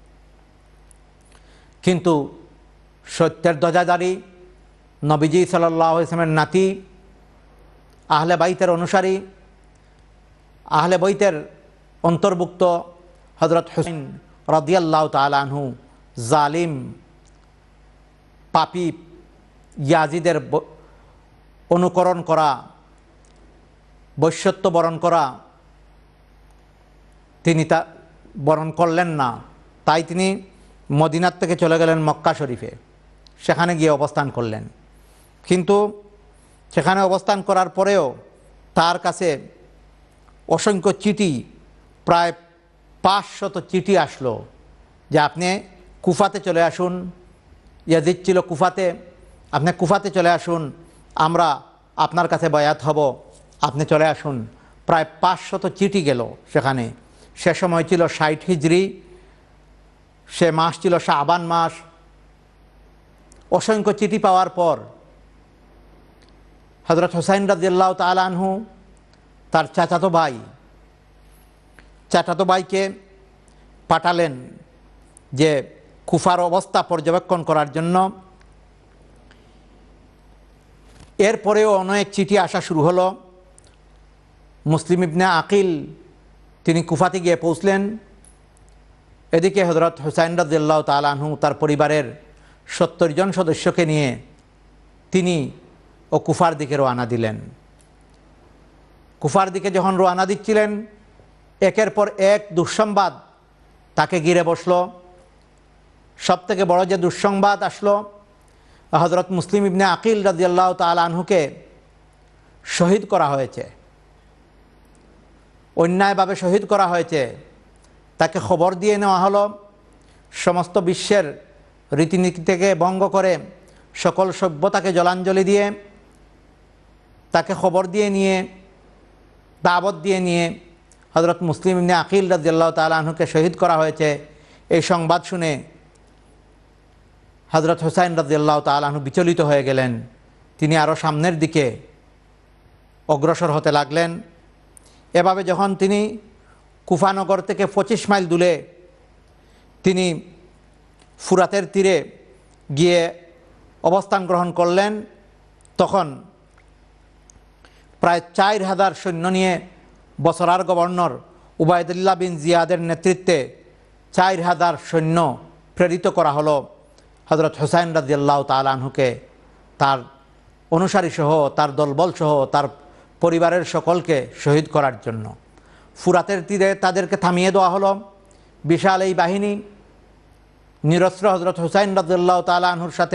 কিন্তু সত্যের ধ্বজাধারী নবীজি সাল্লাল্লাহু আলাইহি ওয়াসাল্লামের নাতি, আহলে বাইতের অনুসারী, আহলে বাইতের অন্তর্ভুক্ত হযরত হুসাইন রাদিয়াল্লাহু তাআলা আনহু জালিম পাপী ইয়াজিদের অনুকরণ করা, বৈশ্যত্ব বরণ করা তিনি তা বরণ করলেন না। তাই তিনি মদিনার থেকে চলে গেলেন মক্কা শরীফে, সেখানে গিয়ে অবস্থান করলেন। কিন্তু সেখানে অবস্থান করার পরেও তার কাছে অসংখ্য চিঠি, প্রায় পাঁচশত চিঠি আসলো যে আপনি কুফাতে চলে আসুন। ইয়াজিদ ছিল কুফাতে, আপনি কুফাতে চলে আসুন, আমরা আপনার কাছে বায়াত হব, আপনি চলে আসুন। প্রায় পাঁচশত চিঠি গেল সেখানে। সে সময় ছিল ষাট হিজরি, সে মাস ছিল শাবান মাস। অসংখ্য চিঠি পাওয়ার পর হযরত হুসাইন রাদিয়াল্লাহু তাআলা আনহু তার চাচাতো ভাই চাচাতো ভাইকে পাঠালেন যে কুফার অবস্থা পর্যবেক্ষণ করার জন্য। এরপরেও অনেক চিঠি আসা শুরু হলো। মুসলিম ইবনে আকিল তিনি কুফাতে গিয়ে পৌঁছলেন। এদিকে হযরত হুসাইন রাদিয়াল্লাহু তাআলা আনহু তার পরিবারের সত্তর জন সদস্যকে নিয়ে তিনি ও কুফার দিকে রওনা দিলেন। কুফার দিকে যখন রওনা দিচ্ছিলেন, একের পর এক দুঃসংবাদ তাকে ঘিরে বসলো। সবথেকে বড় যে দুঃসংবাদ আসলো, হযরত মুসলিম ইবনে আকিল রাদিয়াল্লাহু তাআলা আনহুকে শহীদ করা হয়েছে, অন্যায়ভাবে শহীদ করা হয়েছে। তাকে খবর দিয়ে নেওয়া হলো। সমস্ত বিশ্বের রীতিনীতি থেকে ভঙ্গ করে, সকল সভ্যতাকে জলাঞ্জলি দিয়ে, তাকে খবর দিয়ে নিয়ে, দাওয়াত দিয়ে নিয়ে হযরত মুসলিম ইবনে আকিল রাদিয়াল্লাহু তাআলা আনহুকে শহীদ করা হয়েছে। এই সংবাদ শুনে হযরত হুসাইন রাদিয়াল্লাহু তাআলা আনহু বিচলিত হয়ে গেলেন। তিনি আরও সামনের দিকে অগ্রসর হতে লাগলেন। এভাবে যখন তিনি কুফানগর থেকে পঁচিশ মাইল দূরে তিনি ফুরাতের তীরে গিয়ে অবস্থান গ্রহণ করলেন, তখন প্রায় চার হাজার সৈন্য নিয়ে বসরার গভর্নর উবাইদুল্লাহ বিন জিয়াদের নেতৃত্বে চার হাজার সৈন্য প্রেরিত করা হলো হযরত হুসাইন রাদিয়াল্লাহু তাআলা আনহুকে তার অনুসারী সহ, তার দলবল সহ, তার পরিবারের সকলকে শহীদ করার জন্য। ফুরাতের তীরে তাদেরকে থামিয়ে দেওয়া হলো। বিশাল এই বাহিনী নিরস্ত্র হযরত হুসাইন রাদিয়াল্লাহু তাআলা আনহুর সাথে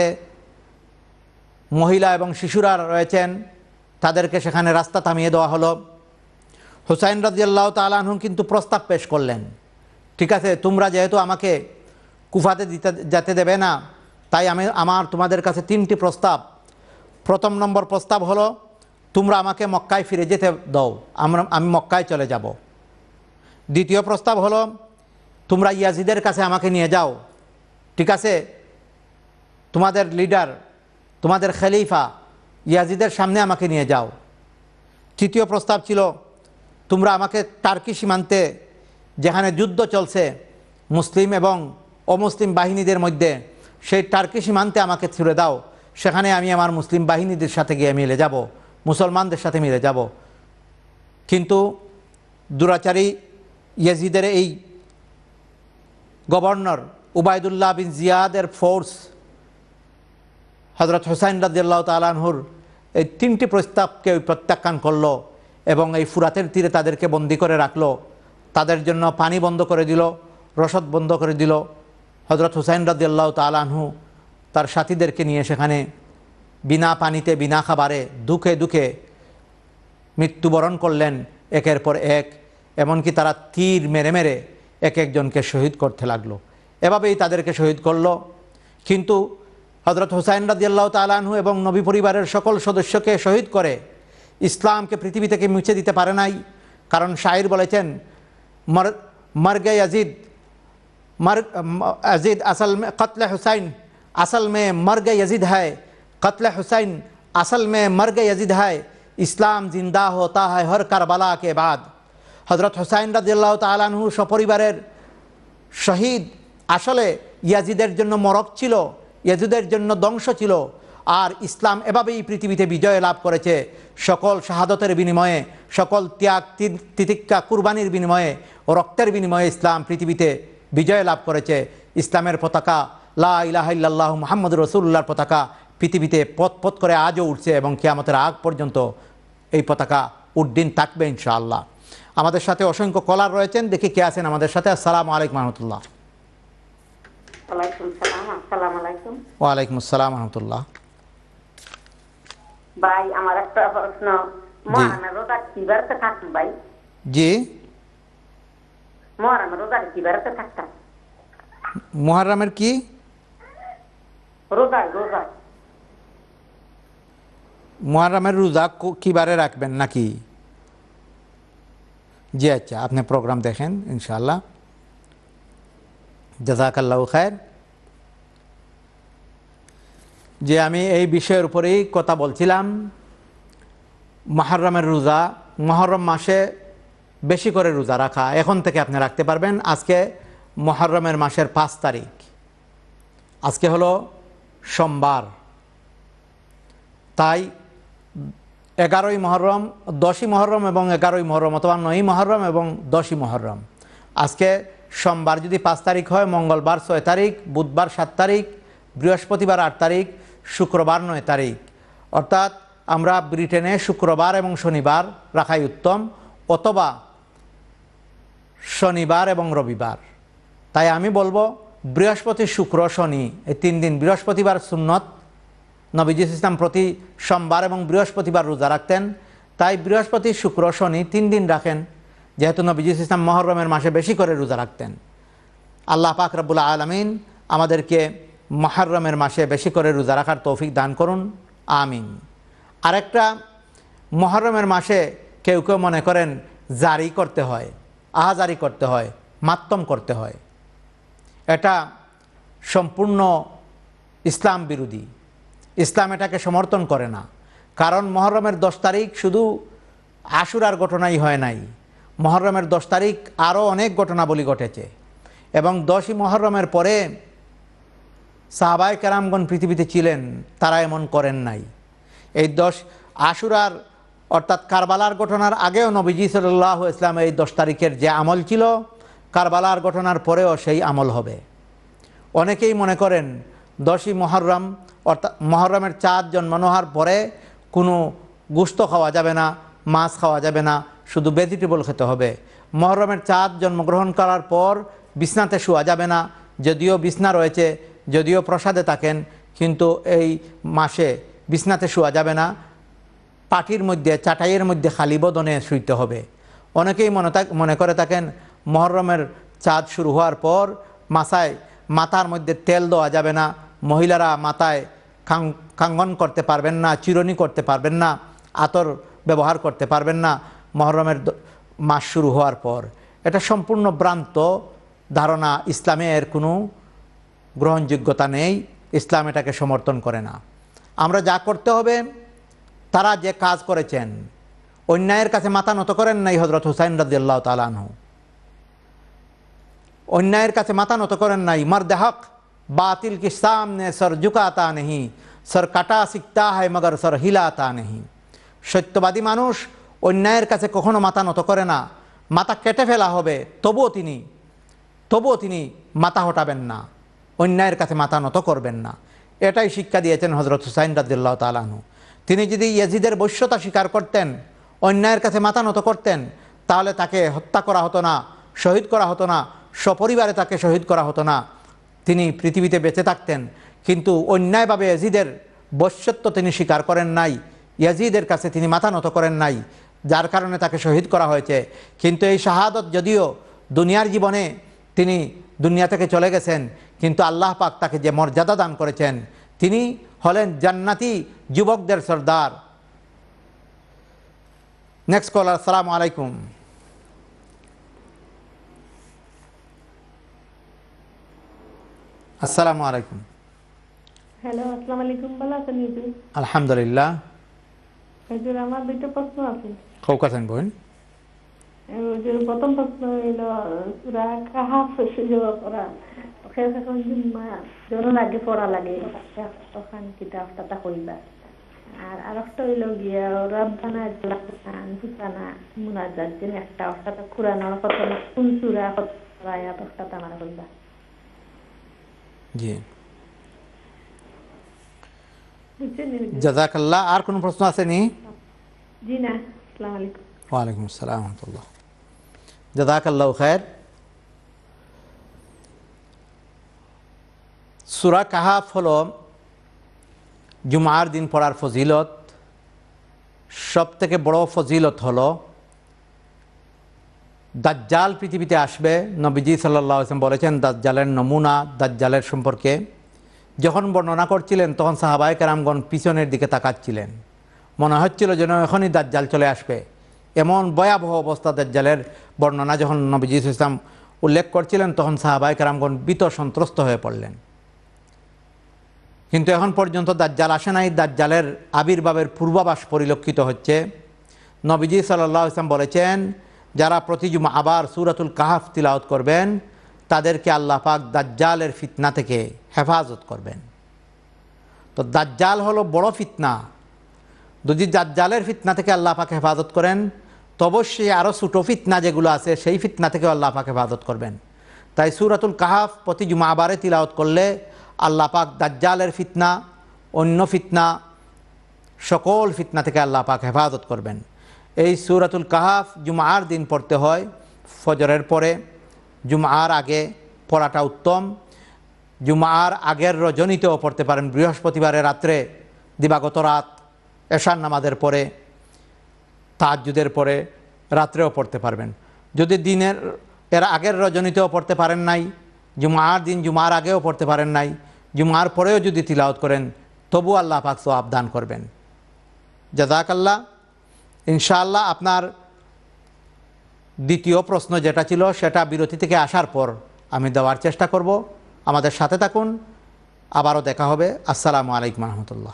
মহিলা এবং শিশুরা রয়েছেন, তাদেরকে সেখানে রাস্তা থামিয়ে দেওয়া হলো। হুসাইন রাদিয়াল্লাহু তাআলা আনহু কিন্তু প্রস্তাব পেশ করলেন, ঠিক আছে, তোমরা যেহেতু আমাকে কুফাতে দিতে যেতে দেবে না, তাই আমি আমার তোমাদের কাছে তিনটি প্রস্তাব। প্রথম নম্বর প্রস্তাব হলো, তোমরা আমাকে মক্কায় ফিরে যেতে দাও, আমরা আমি মক্কায় চলে যাব। দ্বিতীয় প্রস্তাব হলো, তোমরা ইয়াজিদের কাছে আমাকে নিয়ে যাও, ঠিক আছে, তোমাদের লিডার, তোমাদের খলিফা ইয়াজিদের সামনে আমাকে নিয়ে যাও। তৃতীয় প্রস্তাব ছিল, তোমরা আমাকে টার্কি সীমান্তে, যেখানে যুদ্ধ চলছে মুসলিম এবং অমুসলিম বাহিনীদের মধ্যে, সেই টার্কি সীমান্তে আমাকে ছুড়ে দাও, সেখানে আমি আমার মুসলিম বাহিনীদের সাথে গিয়ে মিলে যাব, মুসলমানদের সাথে মিলে যাব। কিন্তু দুরাচারী ইয়াজিদের এই গভর্নর উবাইদুল্লাহ বিন জিয়াদের ফোর্স হযরত হুসাইন রাদিয়াল্লাহু তাআলা আনহুর এই তিনটি প্রস্তাবকে প্রত্যাখ্যান করলো এবং এই ফুরাতের তীরে তাদেরকে বন্দি করে রাখলো। তাদের জন্য পানি বন্ধ করে দিল, রসদ বন্ধ করে দিল। হযরত হুসাইন রাদিয়াল্লাহু তাআলা আনহু তার সাথীদেরকে নিয়ে সেখানে বিনা পানিতে, বিনা খাবারে, দুঃখে দুঃখে মৃত্যুবরণ করলেন একের পর এক। এমনকি তারা তীর মেরে মেরে এক একজনকে শহীদ করতে লাগলো। এভাবেই তাদেরকে শহীদ করলো। কিন্তু হযরত হুসাইন রাদিয়াল্লাহু তাআলা আনহু এবং নবী পরিবারের সকল সদস্যকে শহীদ করে ইসলামকে পৃথিবী থেকে মুছে দিতে পারে নাই। কারণ শায়ের বলেছেন, মর মর গে ইয়াজিদ, मर यजीद असल में कत्ल हुसैन असल में मर गए यजीद है, कत्ल हुसैन असल में मर गए यजीद है, इस्लाम जिंदा होता है हर करबला के बाद। হযরত হুসাইন রাদিয়াল্লাহু তাআলা আনহু সপরিবারের শহীদ আসলে ইয়াজিদের জন্য মরক ছিল, ইয়াজিদের জন্য ধ্বংস ছিল। আর ইসলাম এভাবেই পৃথিবীতে বিজয় লাভ করেছে, সকল শাহাদতের বিনিময়ে, সকল ত্যাগ তিতিক্ষা কুরবানির বিনিময়ে ও রক্তের বিনিময়ে ইসলাম পৃথিবীতে বিজয় লাভ করেছে। ইসলামের পতাকা লা ইলাহা ইল্লাল্লাহু মুহাম্মাদুর রাসূলুল্লাহর পতাকা পৃথিবীতে পথ পথ করে আজও উঠছে এবং কিয়ামতের আগ পর্যন্ত এই পতাকা উড্ডীন থাকবে ইনশাআল্লাহ। আমাদের সাথে অসংখ্য কলার রয়েছেন, দেখি কে আছেন আমাদের সাথে। আসসালামু আলাইকুম ওয়া রাহমাতুল্লাহ। ওয়ালাইকুম সালাম। আসসালামু আলাইকুম। ওয়া আলাইকুম আসসালাম ওয়া রাহমাতুল্লাহ। ভাই আমার একটা প্রশ্ন, মহারামের রোজা কিভাবে থাকতাম ভাই? জি, মহারামের রোজা কিভাবে থাকতাম? মুহররমের কি রোজা? রোজা মুহররমের রোজা কিবারে রাখবেন নাকি? জি আচ্ছা, আপনি প্রোগ্রাম দেখেন ইনশাআল্লাহ। জাযাকাল্লাহু খায়ের। যে আমি এই বিষয়ের উপরেই কথা বলছিলাম, মুহররমের রোজা, মুহররম মাসে বেশি করে রোজা রাখা এখন থেকে আপনি রাখতে পারবেন। আজকে মুহররমের মাসের পাঁচ তারিখ, আজকে হলো সোমবার, তাই এগারোই মুহররম, দশই মুহররম এবং এগারোই মুহররম অথবা নয়ই মুহররম এবং দশই মুহররম। আজকে সোমবার যদি পাঁচ তারিখ হয়, মঙ্গলবার ছয় তারিখ, বুধবার সাত তারিখ, বৃহস্পতিবার আট তারিখ, শুক্রবার নয় তারিখ। অর্থাৎ আমরা ব্রিটেনে শুক্রবার এবং শনিবার রাখাই উত্তম, অথবা শনিবার এবং রবিবার। তাই আমি বলবো বৃহস্পতি, শুক্র, শনি এই তিন দিন, বৃহস্পতিবার সুন্নত, নবীজি ইসলাম প্রতি সোমবার এবং বৃহস্পতিবার রোজা রাখতেন, তাই বৃহস্পতি, শুক্র, শনি তিন দিন রাখেন, যেহেতু নবীজি ইসলাম মুহররমের মাসে বেশি করে রোজা রাখতেন। আল্লাহ পাক রব্বুল আলামিন আমাদেরকে মুহররমের মাসে বেশি করে রোজা রাখার তৌফিক দান করুন, আমিন। আরেকটা, মুহররমের মাসে কেউ কেউ মনে করেন জারি করতে হয়, আহাজারি করতে হয়, মাতম করতে হয়। এটা সম্পূর্ণ ইসলাম বিরোধী, ইসলাম এটাকে সমর্থন করে না। কারণ মুহররমের দশ তারিখ শুধু আশুরার ঘটনাই হয় নাই, মুহররমের দশ তারিখ আরও অনেক ঘটনাবলী ঘটেছে এবং দশই মুহররমের পরে সাহাবায়ে কেরামগণ পৃথিবীতে ছিলেন, তারা এমন করেন নাই। এই দশ আশুরার অর্থাৎ কারবালার ঘটনার আগেও নবীজি সাল্লাল্লাহু আলাইহি ওয়াসাল্লাম এই দশ তারিখের যে আমল ছিল, কারবালার ঘটনার পরেও সেই আমল হবে। অনেকেই মনে করেন দশই মুহররম অর্থাৎ মুহররমের চাঁদ জন্মানো হওয়ার পরে কোনো গোশত খাওয়া যাবে না, মাছ খাওয়া যাবে না, শুধু ভেজিটেবল খেতে হবে। মুহররমের চাঁদ জন্মগ্রহণ করার পর বিছনাতে শোয়া যাবে না, যদিও বিছনা রয়েছে, যদিও প্রসাদে থাকেন, কিন্তু এই মাসে বিছনাতে শোয়া যাবে না, পাটির মধ্যে, চাটাইয়ের মধ্যে খালি বদনে শুইতে হবে। অনেকেই মনে মনে করে থাকেন মুহররমের চাঁদ শুরু হওয়ার পর মাথায় মাথার মধ্যে তেল দেওয়া যাবে না, মহিলারা মাথায় কাঙ্গন করতে পারবেন না, চিরুনি করতে পারবেন না, আতর ব্যবহার করতে পারবেন না মুহররমের মাস শুরু হওয়ার পর। এটা সম্পূর্ণ ভ্রান্ত ধারণা, ইসলামে এর কোনো গ্রহণযোগ্যতা নেই, ইসলাম এটাকে সমর্থন করে না। আমরা যা করতে হবে, তারা যে কাজ করেছেন, অন্যায়ের কাছে মাথা নত করেন নাই হযরত হুসাইন রাদিয়াল্লাহু তাআলা আনহু, অন্যায়ের কাছে মাথা নত করেন নাই। মর্দ হক বাতিল के सामने सर झुकाता नहीं, सर काटा सीखता है मगर सर हिलाता नहीं। সত্যবাদী মানুষ অন্যায়ের কাছে কখনো মাথা নত করে না, মাথা কেটে ফেলা হবে তবুও তিনি তবুও তিনি মাথা হটাবেন না, অন্যায়ের কাছে মাথা নত করবেন না। এটাই শিক্ষা দিয়েছেন হযরত হুসাইন রাদিয়াল্লাহু তাআলা আনহু। তিনি যদি ইয়াজিদের বৈশ্যতা স্বীকার করতেন, অন্যায়ের কাছে মাথা নত করতেন, তাহলে তাকে হত্যা করা হতো না, শহীদ করা হতো না, সপরিবারে তাকে শহীদ করা হতো না, তিনি পৃথিবীতে বেঁচে থাকতেন। কিন্তু অন্যায়ভাবে ইয়াজিদের বৈশ্যত্ব তিনি স্বীকার করেন নাই, ইয়াজিদের কাছে তিনি মাথা নত করেন নাই, যার কারণে তাকে শহীদ করা হয়েছে। কিন্তু এই শাহাদত যদিও দুনিয়ার জীবনে তিনি দুনিয়া থেকে চলে গেছেন, কিন্তু আল্লাহ পাক তাকে যে মর্যাদা দান করেছেন, তিনি হলেন জান্নাতি যুবকদের সর্দার। নেক্সট কলার, আসসালামু আলাইকুম। আসসালামু আলাইকুম। হ্যালো, আসসালামু আলাইকুম। ভালো আছেন হুজুর? আলহামদুলিল্লাহ। হুজুর, আমার দুটো প্রশ্ন আছে। খুব কথা বোন। ওই যে প্রথম প্রশ্ন হইল সূরা কাহাফ শেষ করা খেয়ে এখন জুম্মা জোরের আগে পড়া লাগে তখন কিতাবটা কইবা আর আরেকটা হইল গিয়া রব্বানা জালানা হুসানা মুনাজাত যেন একটা অর্থাৎ কুরআনের কথা কোন সূরা কত আয়াত অর্থাৎ আমরা কইবা জি বুঝছেন জাযাকাল্লাহ। আর কোনো প্রশ্ন আছে নি? জি না। আসসালামু আলাইকুম। ওয়া আলাইকুম আসসালাম ওয়া রাহমাতুল্লাহ। জাযাকাল্লাহু খায়ের। সূরা কাহাফ হলো জুমার দিন পড়ার ফজিলত। সব থেকে বড় ফজিলত হলো দাজ্জাল পৃথিবীতে আসবে। নবীজি সাল্লাল্লাহু আলাইহি ওয়াসাল্লাম বলেছেন দাজ্জালের নমুনা, দাজ্জালের সম্পর্কে যখন বর্ণনা করছিলেন তখন সাহাবায়ে কেরামগণ পিছনের দিকে তাকাচ্ছিলেন, মনে হচ্ছিল যেন এখনই দাজ্জাল চলে আসবে। এমন ভয়াবহ অবস্থা দাজ্জালের বর্ণনা যখন নবীজি সাল্লাল্লাহু আলাইহি ওয়াসাল্লাম উল্লেখ করছিলেন তখন সাহাবায়ে কেরামগণ ভীত সন্ত্রস্ত হয়ে পড়লেন। কিন্তু এখন পর্যন্ত দাজ্জাল আসে নাই। দাজ্জালের আবির্ভাবের পূর্বাভাস পরিলক্ষিত হচ্ছে। নবীজি সাল্লাল্লাহু আলাইহি ওয়াসাল্লাম বলেছেন যারা প্রতি জুমা আবার সূরাতুল কাহাফ তিলাওয়াত করবেন তাদেরকে আল্লাহ পাক দাজ্জালের ফিতনা থেকে হেফাজত করবেন। তো দাজ্জাল হলো বড় ফিতনা। যদি দাজ্জালের ফিতনা থেকে আল্লাহ পাক হেফাজত করেন তো অবশ্যই আরও ছোটো ফিতনা যেগুলো আছে সেই ফিতনা থেকে আল্লাহ পাক হেফাজত করবেন। তাই সূরাতুল কাহাফ প্রতি জুমা আবারে তিলাওয়াত করলে আল্লাহ পাক দাজ্জালের ফিতনা, অন্য ফিতনা, সকল ফিতনা থেকে আল্লাহ পাক হেফাজত করবেন। এই সূরাতুল কাহাফ জুমার দিন পড়তে হয় ফজরের পরে, জুমার আগে পড়াটা উত্তম। জুমার আগের রজনীতেও পড়তে পারেন, বৃহস্পতিবারের রাত্রে, দিবাগত রাত, এশার নামাজের পরে, তাহাজ্জুদের পরে রাত্রেও পড়তে পারবেন। যদি দিনের এর আগের রজনীতেও পড়তে পারেন নাই, জুমার দিন জুমার আগেও পড়তে পারেন নাই, জুমার পরেও যদি তিলাওয়াত করেন তবু আল্লাহ পাক সওয়াব দান করবেন। জাযাকাল্লাহ। ইনশাআল্লাহ আপনার দ্বিতীয় প্রশ্ন যেটা ছিল সেটা বিরতি থেকে আসার পর আমি দেওয়ার চেষ্টা করব। আমাদের সাথে থাকুন, আবারও দেখা হবে। আসসালামু আলাইকুম ওয়া রাহমাতুল্লাহ।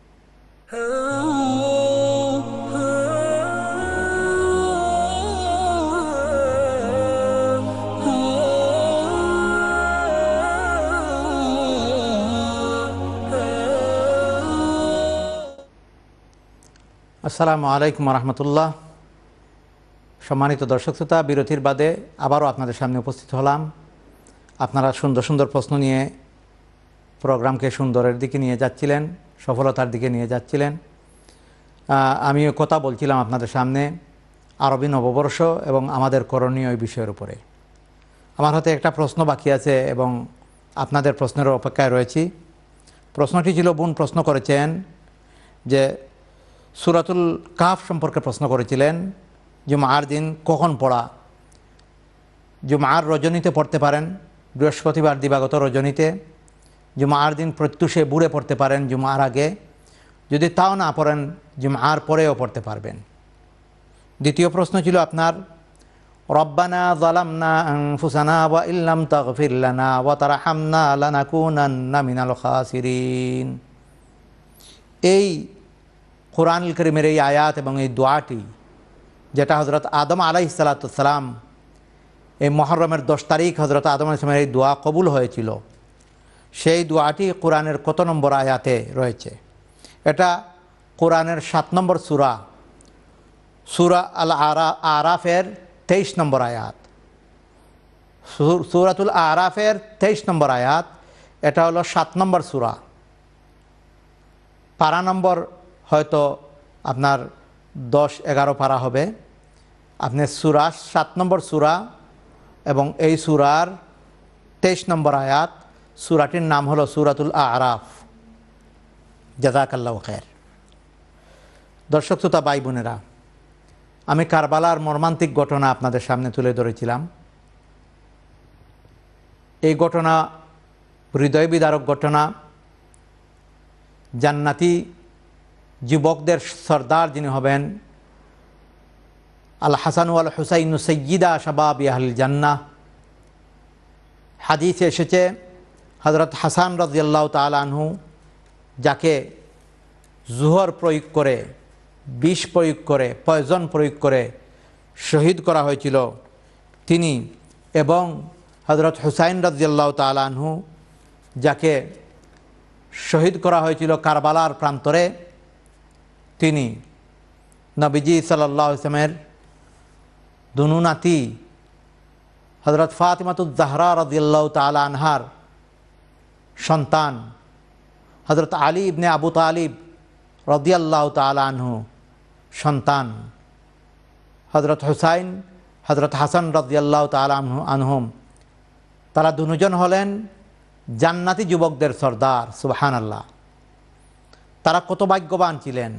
আসসালামু আলাইকুম ওয়া রাহমাতুল্লাহ। সম্মানিত দর্শক শ্রোতা, বিরতির বাদে আবারও আপনাদের সামনে উপস্থিত হলাম। আপনারা সুন্দর সুন্দর প্রশ্ন নিয়ে প্রোগ্রামকে সুন্দরের দিকে নিয়ে যাচ্ছিলেন, সফলতার দিকে নিয়ে যাচ্ছিলেন। আমিও কথা বলছিলাম আপনাদের সামনে আরবি নববর্ষ এবং আমাদের করণীয় এই বিষয়ের উপরে। আমার হাতে একটা প্রশ্ন বাকি আছে এবং আপনাদের প্রশ্নের অপেক্ষায় রয়েছি। প্রশ্নটি ছিল, বোন প্রশ্ন করেছেন যে সূরাতুল কাহাফ সম্পর্কে প্রশ্ন করেছিলেন, জুমার দিন কখন পড়া? জুমার রজনীতে পড়তে পারেন, বৃহস্পতিবার দিবাগত রজনীতে। জুমার দিন প্রত্যুষে বুড়ে পড়তে পারেন জুমার আগে। যদি তাও না পড়েন জুমার পরেও পড়তে পারবেন। দ্বিতীয় প্রশ্ন ছিল আপনার, রব্বানা যালামনা আনফুসানা ওয়া ইল্লাম তাগফির লানা ওয়া তারহামনা লানাকুনান্না মিনাল খাসিরিন। এই কোরআনুল কারীমের এই আয়াত এবং এই দোয়াটি যেটা হযরত আদম আলাইহিস সালাতু ওয়াস সালাম এই মুহররমের দশ তারিখ হযরত আদম আলাইহিস সালামের এই দোয়া কবুল হয়েছিল, সেই দোয়াটি কোরআনের কত নম্বর আয়াতে রয়েছে? এটা কোরআনের সাত নম্বর সূরা, সূরা আল আরাফের তেইশ নম্বর আয়াত। সূরাতুল আরাফের তেইশ নম্বর আয়াত, এটা হলো সাত নম্বর সূরা। পারা নম্বর হয়তো আপনার দশ এগারো পারা হবে। আপনি সূরা সাত নম্বর সূরা এবং এই সূরার তেইশ নম্বর আয়াত। সূরাটির নাম হলো সূরাতুল আরাফ। জাযাকাল্লাহু খায়ের। দর্শক শ্রোতা ভাই বোনেরা, আমি কারবালার মর্মান্তিক ঘটনা আপনাদের সামনে তুলে ধরেছিলাম। এই ঘটনা হৃদয় বিদারক ঘটনা। জান্নাতি যুবকদের সর্দার যিনি হবেন, আল হাসান ওয়াল হুসাইন সাইয়্যিদা শাবাব আহলিল জান্নাহ। হাদিসে এসেছে হযরত হাসান রাদিয়াল্লাহু তাআলা আনহু, যাকে জুহর প্রয়োগ করে, বিষ প্রয়োগ করে, পয়জন প্রয়োগ করে শহীদ করা হয়েছিল তিনি এবং হযরত হুসাইন রাদিয়াল্লাহু তাআলা আনহু যাকে শহীদ করা হয়েছিল কারবালার প্রান্তরে, তিনি নবীজি সাল্লাল্লাহু আলাইহি ওয়াসাল্লামের দুনু নাতি হযরত ফাতিমাতুজ জাহরা রাদিয়াল্লাহু তাআলা আনহার সন্তান হযরত আলী ইবনে আবু তালিব রাদিয়াল্লাহু তাআলা আনহু সন্তান হযরত হুসাইন হযরত হাসান রাদিয়াল্লাহু তাআলা আনহু আনহুম তারা দুজন হলেন জান্নাতি যুবকদের সর্দার। সুবহানাল্লাহ, তারা কত ভাগ্যবান ছিলেন।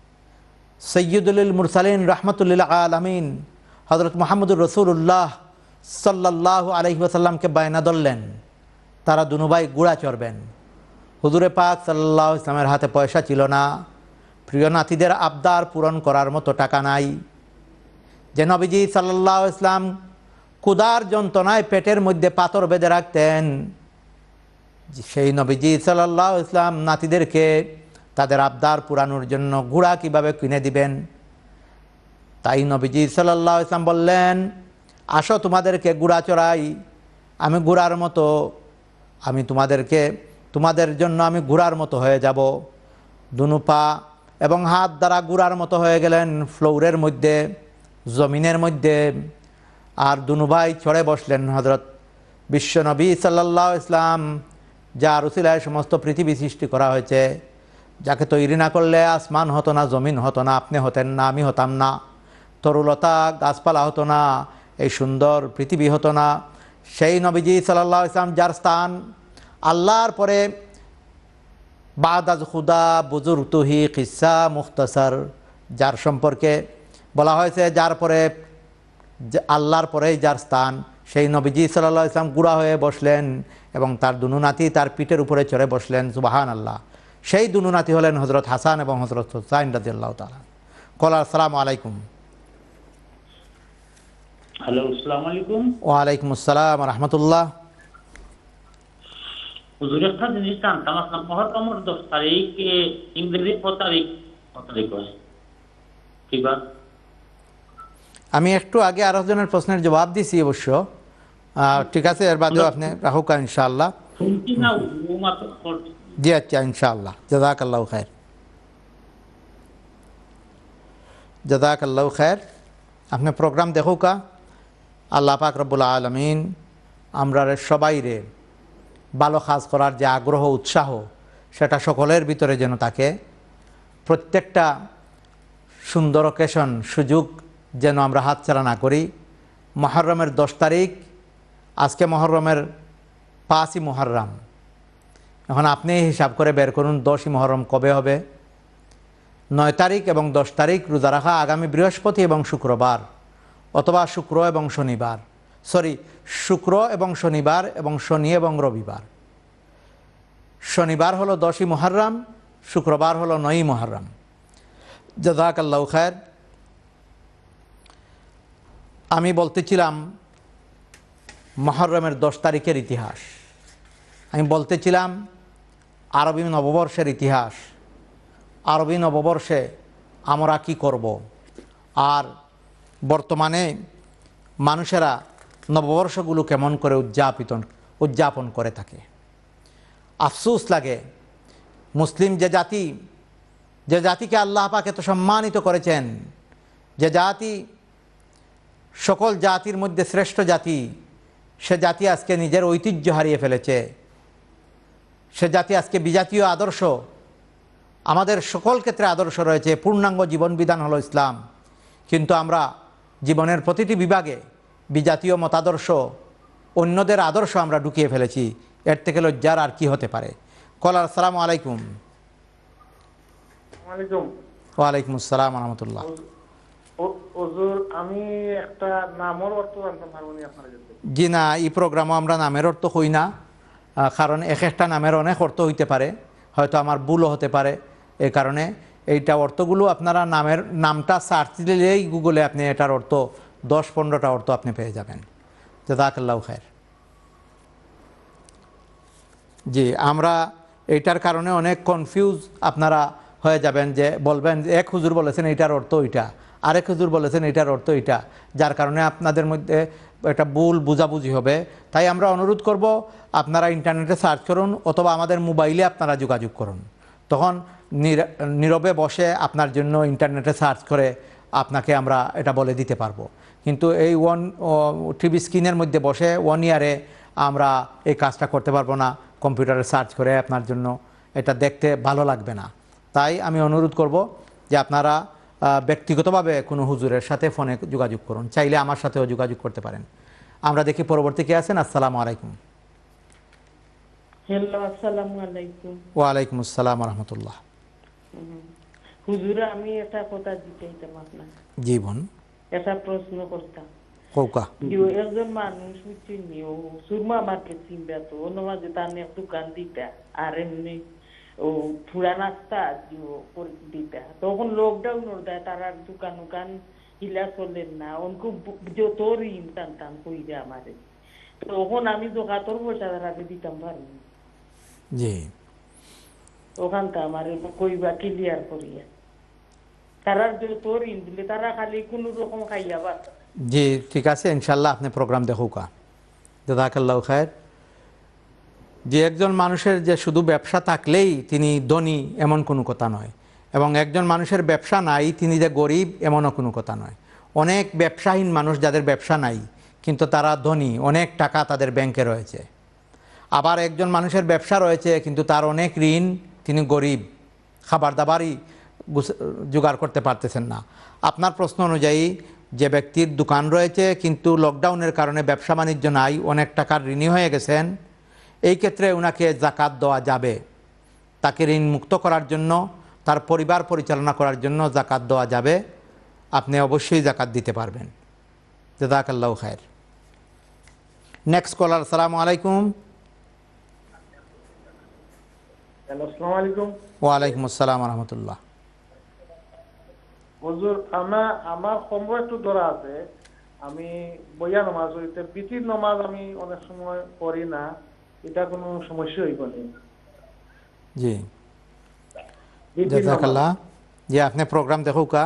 সৈয়দুল মুরসালিন রাহমাতুল লিল আলামিন হযরত মুহাম্মদুর রাসূলুল্লাহ সাল্লাল্লাহু আলাইহি ওয়াসাল্লামকে বায়না ধরলেন তারা দুনু ভাই ঘোড়া চড়বেন। হুজুরে পাক সাল্লাল্লাহু আলাইহি ওয়াসাল্লামের হাতে পয়সা ছিল না, প্রিয় নাতিদের আবদার পূরণ করার মতো টাকা নাই। যে নবীজি সাল্লাল্লাহু আলাইহি ওয়াসাল্লাম ক্ষুধার যন্ত্রণায় পেটের মধ্যে পাথর বেঁধে রাখতেন, সেই নবীজি সাল্লাল্লাহু আলাইহি ওয়াসাল্লাম নাতিদেরকে তাদের আবদার পূরণের জন্য ঘোড়া কিভাবে কিনে দিবেন। তাই নবীজি সাল্লাল্লাহু আলাইহি ওয়াসাল্লাম বললেন, আসো তোমাদেরকে ঘোড়া চড়াই, আমি ঘোড়ার মতো আমি তোমাদেরকে তোমাদের জন্য আমি ঘোড়ার মতো হয়ে যাব। দুনু পা এবং হাত দ্বারা ঘোড়ার মতো হয়ে গেলেন ফ্লোরের মধ্যে, জমিনের মধ্যে, আর দুনু ভাই চড়ে বসলেন হযরত বিশ্বনবী সাল্লাল্লাহু আলাইহি ওয়াসাল্লাম, যার উসিলায় সমস্ত পৃথিবী সৃষ্টি করা হয়েছে, যাকে তৈরি না করলে আসমান হতো না, জমিন হতো না, আপনি হতেন না, আমি হতাম না, তরুলতা গাছপালা হতো না, এই সুন্দর পৃথিবী হতো না। সেই নবীজি সাল্লাল্লাহু আলাইহি ওয়াসাল্লাম যার স্থান আল্লাহর পরে বাদ আজ খুদা বুজুরতুহি কিসা মুখতাসার, যার সম্পর্কে বলা হয়েছে যার পরে আল্লাহর পরেই যার স্থান, সেই নবীজি সাল্লাল্লাহু আলাইহি ওয়াসাল্লাম গুড়া হয়ে বসলেন এবং তার দুনু নাতি তার পিঠের উপরে চড়ে বসলেন। সুবহানাল্লাহ, সেই দুনু নাতি হলেন হযরত হাসান এবং হযরত হুসাইন রাদিয়াল্লাহু তাআলা। কলা আসসালামু আলাইকুম। হ্যালো, আসসালামু আলাইকুম। ওয়ালাইকুম আসসালাম ওয়া রাহমাতুল্লাহ। হুজুর, একটা জিনিস জানতাম, আপনার মহররমের দশ তারিখ ইংরেজি কত তারিখ কত তারিখ হয়? ঠিক আছে, আমি একটু আগে আরো জনের প্রশ্নের জবাব দিছি অবশ্য, ঠিক আছে, এর বাদেও আপনি রাহুকা ইনশাআল্লাহ। জি আচ্ছা, ইনশাআল্লাহ। জাযাকাল্লাহু খায়ের, জাযাকাল্লাহু খায়ের। আপনি প্রোগ্রাম দেখুকা। আল্লাহ পাক রব্বুল আলামিন আমরা সবাইরে ভালো কাজ করার যে আগ্রহ উৎসাহ সেটা সকলের ভিতরে যেন থাকে। প্রত্যেকটা সুন্দর অকেশন সুযোগ যেন আমরা হাতছাড়া না করি। মুহররমের দশ তারিখ, আজকে মুহররমের পাঁচই মুহররম। এখন আপনি হিসাব করে বের করুন দশই মুহররম কবে হবে। নয় তারিখ এবং দশ তারিখ রোজা রাখা আগামী বৃহস্পতি এবং শুক্রবার, অথবা শুক্র এবং শনিবার, সরি শুক্র এবং শনিবার এবং শনি এবং রবিবার। শনিবার হলো দশই মুহররম, শুক্রবার হলো নয়ই মুহররম। জাযাকাল্লাহু খায়ের। আমি বলতেছিলাম মুহররমের দশ তারিখের ইতিহাস, আমি বলতেছিলাম আরবি নববর্ষের ইতিহাস, আরবি নববর্ষে আমরা কি করব, আর বর্তমানে মানুষেরা নববর্ষগুলো কেমন করে উদযাপিত উদযাপন করে থাকে। আফসোস লাগে, মুসলিম যে জাতি, যে জাতিকে আল্লাহ পাক এত সম্মানিত করেছেন, যে জাতি সকল জাতির মধ্যে শ্রেষ্ঠ জাতি, সে জাতি আজকে নিজের ঐতিহ্য হারিয়ে ফেলেছে। সে জাতি আজকে বিজাতীয় আদর্শ, আমাদের সকল ক্ষেত্রে আদর্শ রয়েছে, পূর্ণাঙ্গ জীবন বিধান হলো ইসলাম, কিন্তু আমরা জীবনের প্রতিটি বিভাগে বিজাতীয় মতাদর্শ, অন্যদের আদর্শ আমরা ঢুকিয়ে ফেলেছি। এর থেকে লজ্জার আর কি হতে পারে। কলার আসসালামু আলাইকুম। ওয়ালাইকুম আসসালাম ওয়া রাহমাতুল্লাহ। হুজুর, আমি একটা নামের অর্থ জানতে পারবো না আপনার কাছে? জি না, এই প্রোগ্রামও আমরা নামের অর্থ হই না, কারণ এক একটা নামের অনেক অর্থ হইতে পারে, হয়তো আমার ভুলও হতে পারে। এই কারণে এইটা অর্থগুলো আপনারা নামের নামটা সার্চ দিলেই গুগলে আপনি এটার অর্থ দশ পনেরোটা অর্থ আপনি পেয়ে যাবেন। জাযাকাল্লাহু খায়ের। জি, আমরা এইটার কারণে অনেক কনফিউজ আপনারা হয়ে যাবেন যে বলবেন যে এক হুজুর বলেছেন এইটার অর্থ ওইটা, আরেক হুজুর বলেছেন এইটার অর্থ এইটা, যার কারণে আপনাদের মধ্যে একটা ভুল বুঝাবুঝি হবে। তাই আমরা অনুরোধ করব আপনারা ইন্টারনেটে সার্চ করুন অথবা আমাদের মোবাইলে আপনারা যোগাযোগ করুন, তখন নীরবে বসে আপনার জন্য ইন্টারনেটে সার্চ করে আপনাকে আমরা এটা বলে দিতে পারবো। কিন্তু এই ওয়ান টিভি স্ক্রিনের মধ্যে বসে ওয়ান ইয়ারে আমরা এই কাজটা করতে পারবো না, কম্পিউটারে সার্চ করে আপনার জন্য এটা দেখতে ভালো লাগবে না। তাই আমি অনুরোধ করব যে আপনারা ব্যক্তিগতভাবে কোনো হুজুরের সাথে ফোনে যোগাযোগ করুন, চাইলে আমার সাথেও যোগাযোগ করতে পারেন। আমরা দেখি পরবর্তী কে আছেন। আসসালামু আলাইকুম। হ্যালো, আসসালামু আলাইকুম। ওয়ালাইকুম আসসালাম রহমতুল্লাহ। হুজুর, আমি একটা কথা জিজ্ঞাসা আপনার। জি বোন। একটা প্রশ্ন করতাম। কৌকা একজন মানুষ চিনি ও সুরমা মার্কেট চিনবা, তো অন্য মাঝে তার এক দোকান দিতা আর এমনি ও পুরা নাস্তা দিতা। তখন লকডাউন দেয় তার আর দোকান উকান হিলা চলেন না, অনকু যত ঋণ টান টান কইরে আমারে, তখন আমি দোকাতর পয়সা তারা দিতাম পারি। জি, ওখানটা আমার কইবা ক্লিয়ার করিয়া তারা যত ঋণ দিলে তারা খালি কোন রকম খাইয়া বাস। জি ঠিক আছে, ইনশাল্লাহ আপনি প্রোগ্রাম দেখুকা। জাযাকাল্লাহু খায়ের। যে একজন মানুষের যে শুধু ব্যবসা থাকলেই তিনি ধনী এমন কোনো কথা নয়, এবং একজন মানুষের ব্যবসা নাই তিনি যে গরিব এমনও কোনো কথা নয়। অনেক ব্যবসাহীন মানুষ যাদের ব্যবসা নাই কিন্তু তারা ধনী, অনেক টাকা তাদের ব্যাংকে রয়েছে। আবার একজন মানুষের ব্যবসা রয়েছে কিন্তু তার অনেক ঋণ, তিনি গরিব, খাবার দাবারই জোগাড় করতে পারতেছেন না। আপনার প্রশ্ন অনুযায়ী যে ব্যক্তির দোকান রয়েছে কিন্তু লকডাউনের কারণে ব্যবসা বাণিজ্য নাই, অনেক টাকার ঋণী হয়ে গেছেন, এই ক্ষেত্রে ওনাকে জাকাত দেওয়া যাবে। তাকে ঋণ মুক্ত করার জন্য, তার পরিবার পরিচালনা করার জন্য জাকাত দেওয়া যাবে। আপনি অবশ্যই জাকাত দিতে পারবেন। জাযাকাল্লাহু খায়ের। Next caller. আসসালামু আলাইকুম। আসসালামু আলাইকুম। ওয়ালাইকুম আসসালাম রহমতুল্লাহ। হুজুর, আমার আমার সময় একটু ধরা আছে, আমি বইয়া নামাজ হইতে বিতির নামাজ আমি অনেক সময় পড়ি না, এটা কোনো সমস্যা হইব না? জি জাযাকাল্লাহ। জি আপনি প্রোগ্রাম দেখুকা।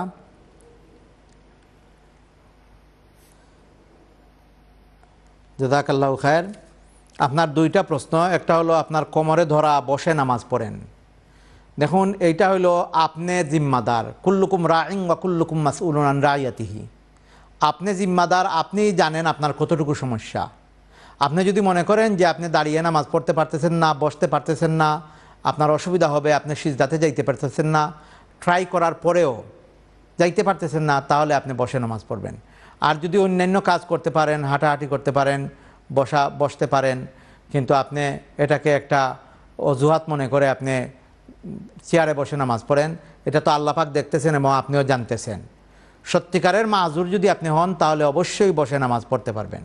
জাযাকাল্লাহু খায়ের। আপনার দুইটা প্রশ্ন, একটা হলো আপনার কোমরে ধরা বসে নামাজ পড়েন। দেখুন এইটা হলো আপনি জিম্মাদার, কুল্লুকুম রাইন ওয়া কুল্লুকুম মাসউলুন আন রাইয়াতিহি। আপনি জিম্মাদার, আপনি জানেন আপনার কতটুকু সমস্যা। আপনি যদি মনে করেন যে আপনি দাঁড়িয়ে নামাজ পড়তে পারতেছেন না, বসতে পারতেছেন না, আপনার অসুবিধা হবে, আপনি সিজদাতে যাইতে পারতেছেন না, ট্রাই করার পরেও যাইতে পারতেছেন না, তাহলে আপনি বসে নামাজ পড়বেন। আর যদি অন্যান্য কাজ করতে পারেন, হাঁটাহাঁটি করতে পারেন, বসা বসতে পারেন, কিন্তু আপনি এটাকে একটা অজুহাত মনে করে আপনি চেয়ারে বসে নামাজ পড়েন, এটা তো আল্লাহ পাক দেখতেছেন এবং আপনিও জানতেছেন। সত্যিকারের মাযুর যদি আপনি হন তাহলে অবশ্যই বসে নামাজ পড়তে পারবেন।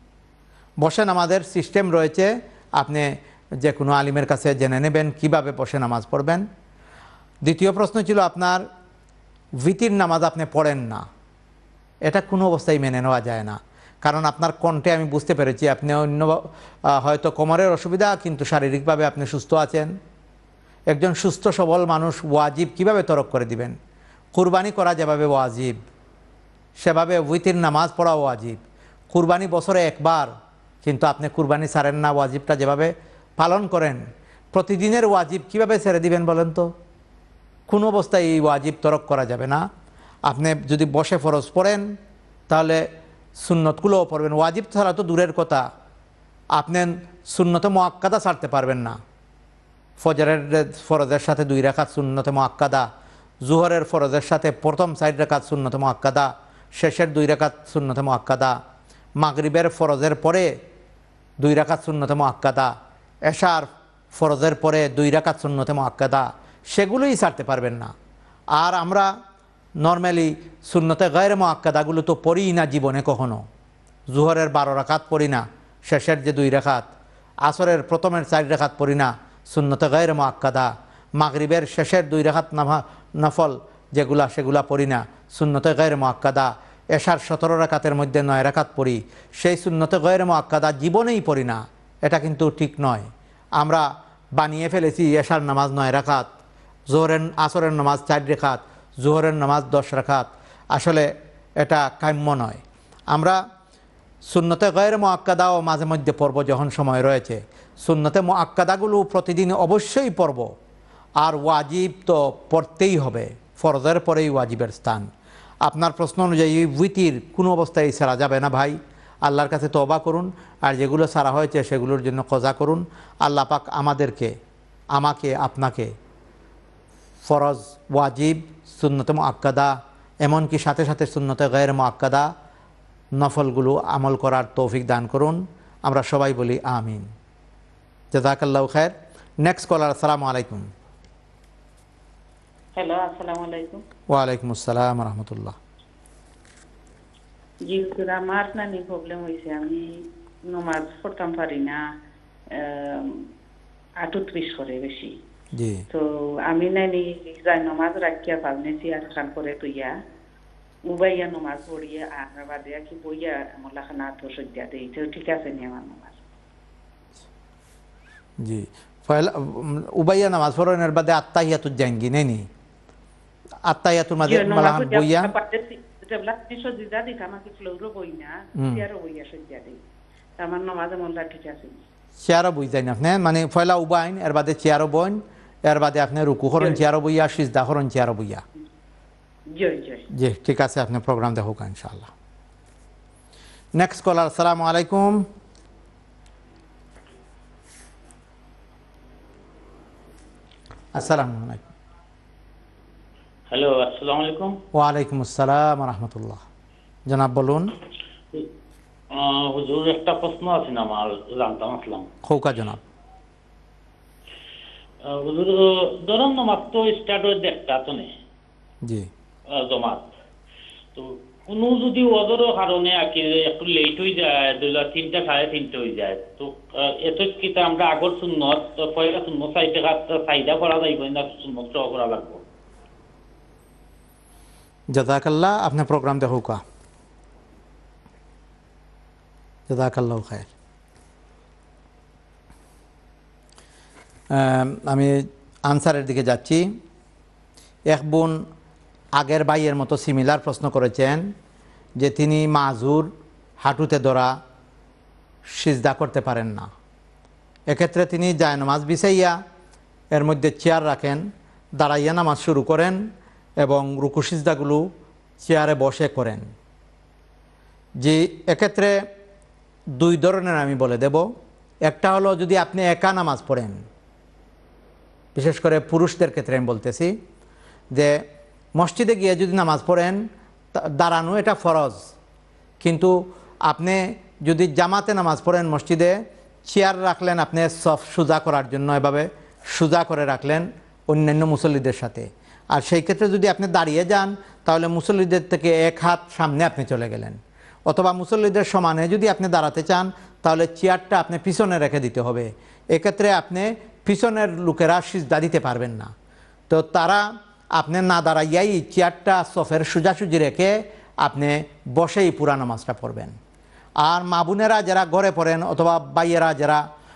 বসে নামাজের সিস্টেম রয়েছে, আপনি যে কোনো আলিমের কাছে জেনে নেবেন কিভাবে বসে নামাজ পড়বেন। দ্বিতীয় প্রশ্ন ছিল আপনার ভিতির নামাজ আপনি পড়েন না, এটা কোনো অবস্থায় মেনে নেওয়া যায় না। কারণ আপনার কণ্ঠে আমি বুঝতে পেরেছি আপনি অন্য হয়তো কোমরের অসুবিধা কিন্তু শারীরিকভাবে আপনি সুস্থ আছেন। একজন সুস্থ সবল মানুষ ওয়াজিব কিভাবে তরক করে দিবেন? কুরবানি করা যেভাবে ওয়াজিব সেভাবে উইতির নামাজ পড়া ওয়াজিব। কুরবানি বছরে একবার, কিন্তু আপনি কুরবানি ছাড়েন না, ওয়াজিবটা যেভাবে পালন করেন প্রতিদিনের ওয়াজিব কিভাবে ছেড়ে দিবেন বলেন তো? কোনো অবস্থায় এই ওয়াজিব তরক করা যাবে না। আপনি যদি বসে ফরজ পড়েন তাহলে সুন্নতগুলোও পড়বেন। ওয়াজিব ছাড়া তো দূরের কথা, আপনি সুন্নতে মুআক্কাদা ছাড়তে পারবেন না। ফজরের ফরজের সাথে দুই রাকাত সুন্নতে মুআক্কাদা, জুহরের ফরজের সাথে প্রথম চার রাকাত সুন্নতে মুআক্কাদা, শেষের দুই রাকাত সুন্নতে মুআক্কাদা, মাগরিবের ফরজের পরে দুই রাকাত সুন্নতে মুআক্কাদা, এশার ফরজের পরে দুই রাকাত সুন্নতে মুআক্কাদা, সেগুলোই ছাড়তে পারবেন না। আর আমরা নর্মালি সুন্নতে গায়রে মুআক্কাদাগুলো তো পড়িই না জীবনে কখনো। জুহরের বারো রাকাত পড়ি না, শেষের যে দুই রাকাত, আসরের প্রথমের চার রাকাত পড়ি না সুন্নতে গায়রে মুআক্কাদা, মাগরিবের শেষের দুই রাকাত নফল যেগুলা সেগুলা পড়ি না সুন্নতে গায়রে মুআক্কাদা, এশার সতেরো রাকাতের মধ্যে নয় রাকাত পড়ি, সেই সুন্নতে গায়রে মুআক্কাদা জীবনেই পড়ি না। এটা কিন্তু ঠিক নয়। আমরা বানিয়ে ফেলেছি এশার নামাজ নয় রাকাত জোহরের আসরের নামাজ চার রেখাত, জোহরের নামাজ দশ রাকাত, আসলে এটা কাম্য নয়। আমরা সুন্নতে গয়র মুআক্কাদাও মাঝে মধ্যে পড়ব যখন সময় রয়েছে। সুন্নতে মুআক্কাদাগুলো প্রতিদিন অবশ্যই পড়ব, আর ওয়াজিব তো পড়তেই হবে, ফরজের পরেই ওয়াজিবের স্থান। আপনার প্রশ্ন অনুযায়ী উইতির কোনো অবস্থায় ছাড়া যাবে না ভাই, আল্লাহর কাছে তওবা করুন, আর যেগুলো ছাড়া হয়েছে সেগুলোর জন্য কজা করুন। আল্লাহ পাক আমাদেরকে, আমাকে, আপনাকে ফরজ, ওয়াজিব, সুন্নতে মুআক্কাদা, এমনকি সাথে সাথে সুন্নতে গয়র মুআক্কাদা নফলগুলো আমল করার তৌফিক দান করুন। আমরা সবাই বলি আমিন। জাযাকাল্লাহু খায়র। নেক্সট কলার, আসসালামু আলাইকুম। হ্যালো, আসসালামু আলাইকুম। ওয়ালাইকুম আসসালাম রহমতুল্লাহ। জি হুজুর, আমার নানি প্রবলেম হয়েছে, আমি নমাজ পড়তাম পারি না, আটত্রিশ করে বেশি। জি, তো আমি নানি যাই নমাজ রাখিয়া পাবনেছি আর খান করে তুইয়া উবাইয়া নমাজ পড়িয়া আর বাদে কি বইয়া মোল্লা খানা তো সজ্জা দেই, তো ঠিক আছে নি আমার নমাজ? জি, পয়লা উবাইয়া নামাজ পড়ানোর বাদে আত্তাহিয়াতুজ জাঙ্গি নেনি, আত্তাহিয়াতুর মাঝে মালাহান বইয়া যেবলা সজ্জা দিই আমাকে ফ্লোরও বই না, চেয়ারও বইয়া সজ্জা দেই, আমার নমাজে মোল্লা ঠিক আছে। চেয়ারও বই যায় না আপনি, মানে পয়লা উবাইন, এর বাদে চেয়ারও বইন, এর বাদে আপনি রুকু করেন চেয়ারও বইয়া, সিজদা করেন চেয়ারও বইয়া। জয় জয়। জি, ঠিক আছে, আপনি প্রোগ্রাম দেখুক ইনশাআল্লাহ। নেক্সট কলার, আসসালামু আলাইকুম। আসসালামু আলাইকুম। হ্যালো, আসসালামু আলাইকুম। ওয়ালাইকুম আসসালাম রহমতুল্লাহ। জনাব বলুন। আহ, হুজুর একটা প্রশ্ন আছে না আমার, জানতাম আসলাম। খৌকা জনাব। আহ, হুজুর, ধরুন নমাজ তো স্টার্ট হয়ে দেখটা তো নেই জি, জমাত, তো কোনো যদি ওদেরও কারণে আর কি একটু লেট হয়ে যায়, দুই তিনটা সাড়ে তিনটা হয়ে যায়, তো এত কি আমরা আগর সুন্নত তো পয়লা সুন্নত চাইতে চাহিদা করা যাইব না, সুন্নত করা লাগবে? জাযাকাল্লাহ, আপনি প্রোগ্রাম দেখুকা। জাযাকাল্লাহু খায়র। আমি আনসারের দিকে যাচ্ছি। এক বোন আগের ভাইয়ের মতো সিমিলার প্রশ্ন করেছেন যে তিনি মাজুর, হাঁটুতে ধরা, সিজদা করতে পারেন না। এক্ষেত্রে তিনি জায়নামাজ বিছাইয়া এর মধ্যে চেয়ার রাখেন, দাঁড়াইয়া নামাজ শুরু করেন এবং রুকু সিজদাগুলো চেয়ারে বসে করেন। যে এক্ষেত্রে দুই ধরনের আমি বলে দেব। একটা হলো যদি আপনি একা নামাজ পড়েন, বিশেষ করে পুরুষদের ক্ষেত্রে আমি বলতেছি, যে মসজিদে গিয়ে যদি নামাজ পড়েন, দাঁড়ানো এটা ফরজ, কিন্তু আপনি যদি জামাতে নামাজ পড়েন মসজিদে, চেয়ার রাখলেন আপনি সফ সোজা করার জন্য, এভাবে সোজা করে রাখলেন অন্যান্য মুসল্লিদের সাথে। আর সেই ক্ষেত্রে যদি আপনি দাঁড়িয়ে যান, তাহলে মুসল্লিদের থেকে এক হাত সামনে আপনি চলে গেলেন। অথবা মুসল্লিদের সমানে যদি আপনি দাঁড়াতে চান, তাহলে চেয়ারটা আপনি পিছনে রেখে দিতে হবে। এক্ষেত্রে আপনি পিছনের লোকেরা সিজদা দিতে পারবেন না। তো তারা আপনি না দাঁড়াইয়াই চেয়ারটা সফের সোজাসুজি রেখে আপনি বসেই পুরা নামাজটা পড়বেন। আর মা বোনেরা যারা ঘরে পড়েন, অথবা ভাইয়েরা যারা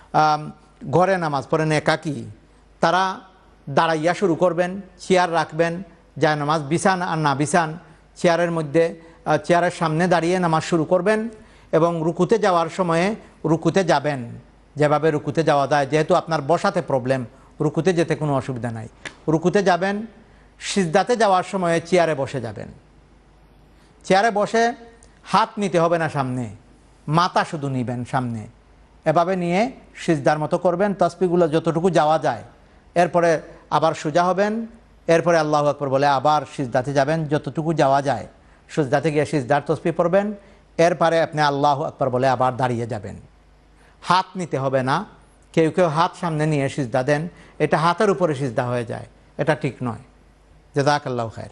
ঘরে নামাজ পড়েন একাকী, তারা দাঁড়াইয়া শুরু করবেন, চেয়ার রাখবেন, যায় নামাজ বিছান আর না বিছান চেয়ারের মধ্যে, চেয়ারের সামনে দাঁড়িয়ে নামাজ শুরু করবেন এবং রুকুতে যাওয়ার সময়ে রুকুতে যাবেন যেভাবে রুকুতে যাওয়া যায়। যেহেতু আপনার বসাতে প্রবলেম, রুকুতে যেতে কোনো অসুবিধা নাই, রুকুতে যাবেন। সিজদাতে যাওয়ার সময়ে চেয়ারে বসে যাবেন। চেয়ারে বসে হাত নিতে হবে না সামনে, মাথা শুধু নিবেন সামনে, এভাবে নিয়ে সিজদার মতো করবেন, তাসবিহগুলো যতটুকু যাওয়া যায়। এরপরে আবার সোজা হবেন, এরপরে আল্লাহু আকবার বলে আবার সিজদাতে যাবেন, যতটুকু যাওয়া যায়। সিজদাতে গিয়ে সিজদার তাসবিহ পড়বেন, এরপরে আপনি আল্লাহু আকবার বলে আবার দাঁড়িয়ে যাবেন। হাত নিতে হবে না। কেউ কেউ হাত সামনে নিয়ে সিজদা দেন, এটা হাতের উপরে সিজদা হয়ে যায়, এটা ঠিক নয়। জাযাকাল্লাহু খায়র।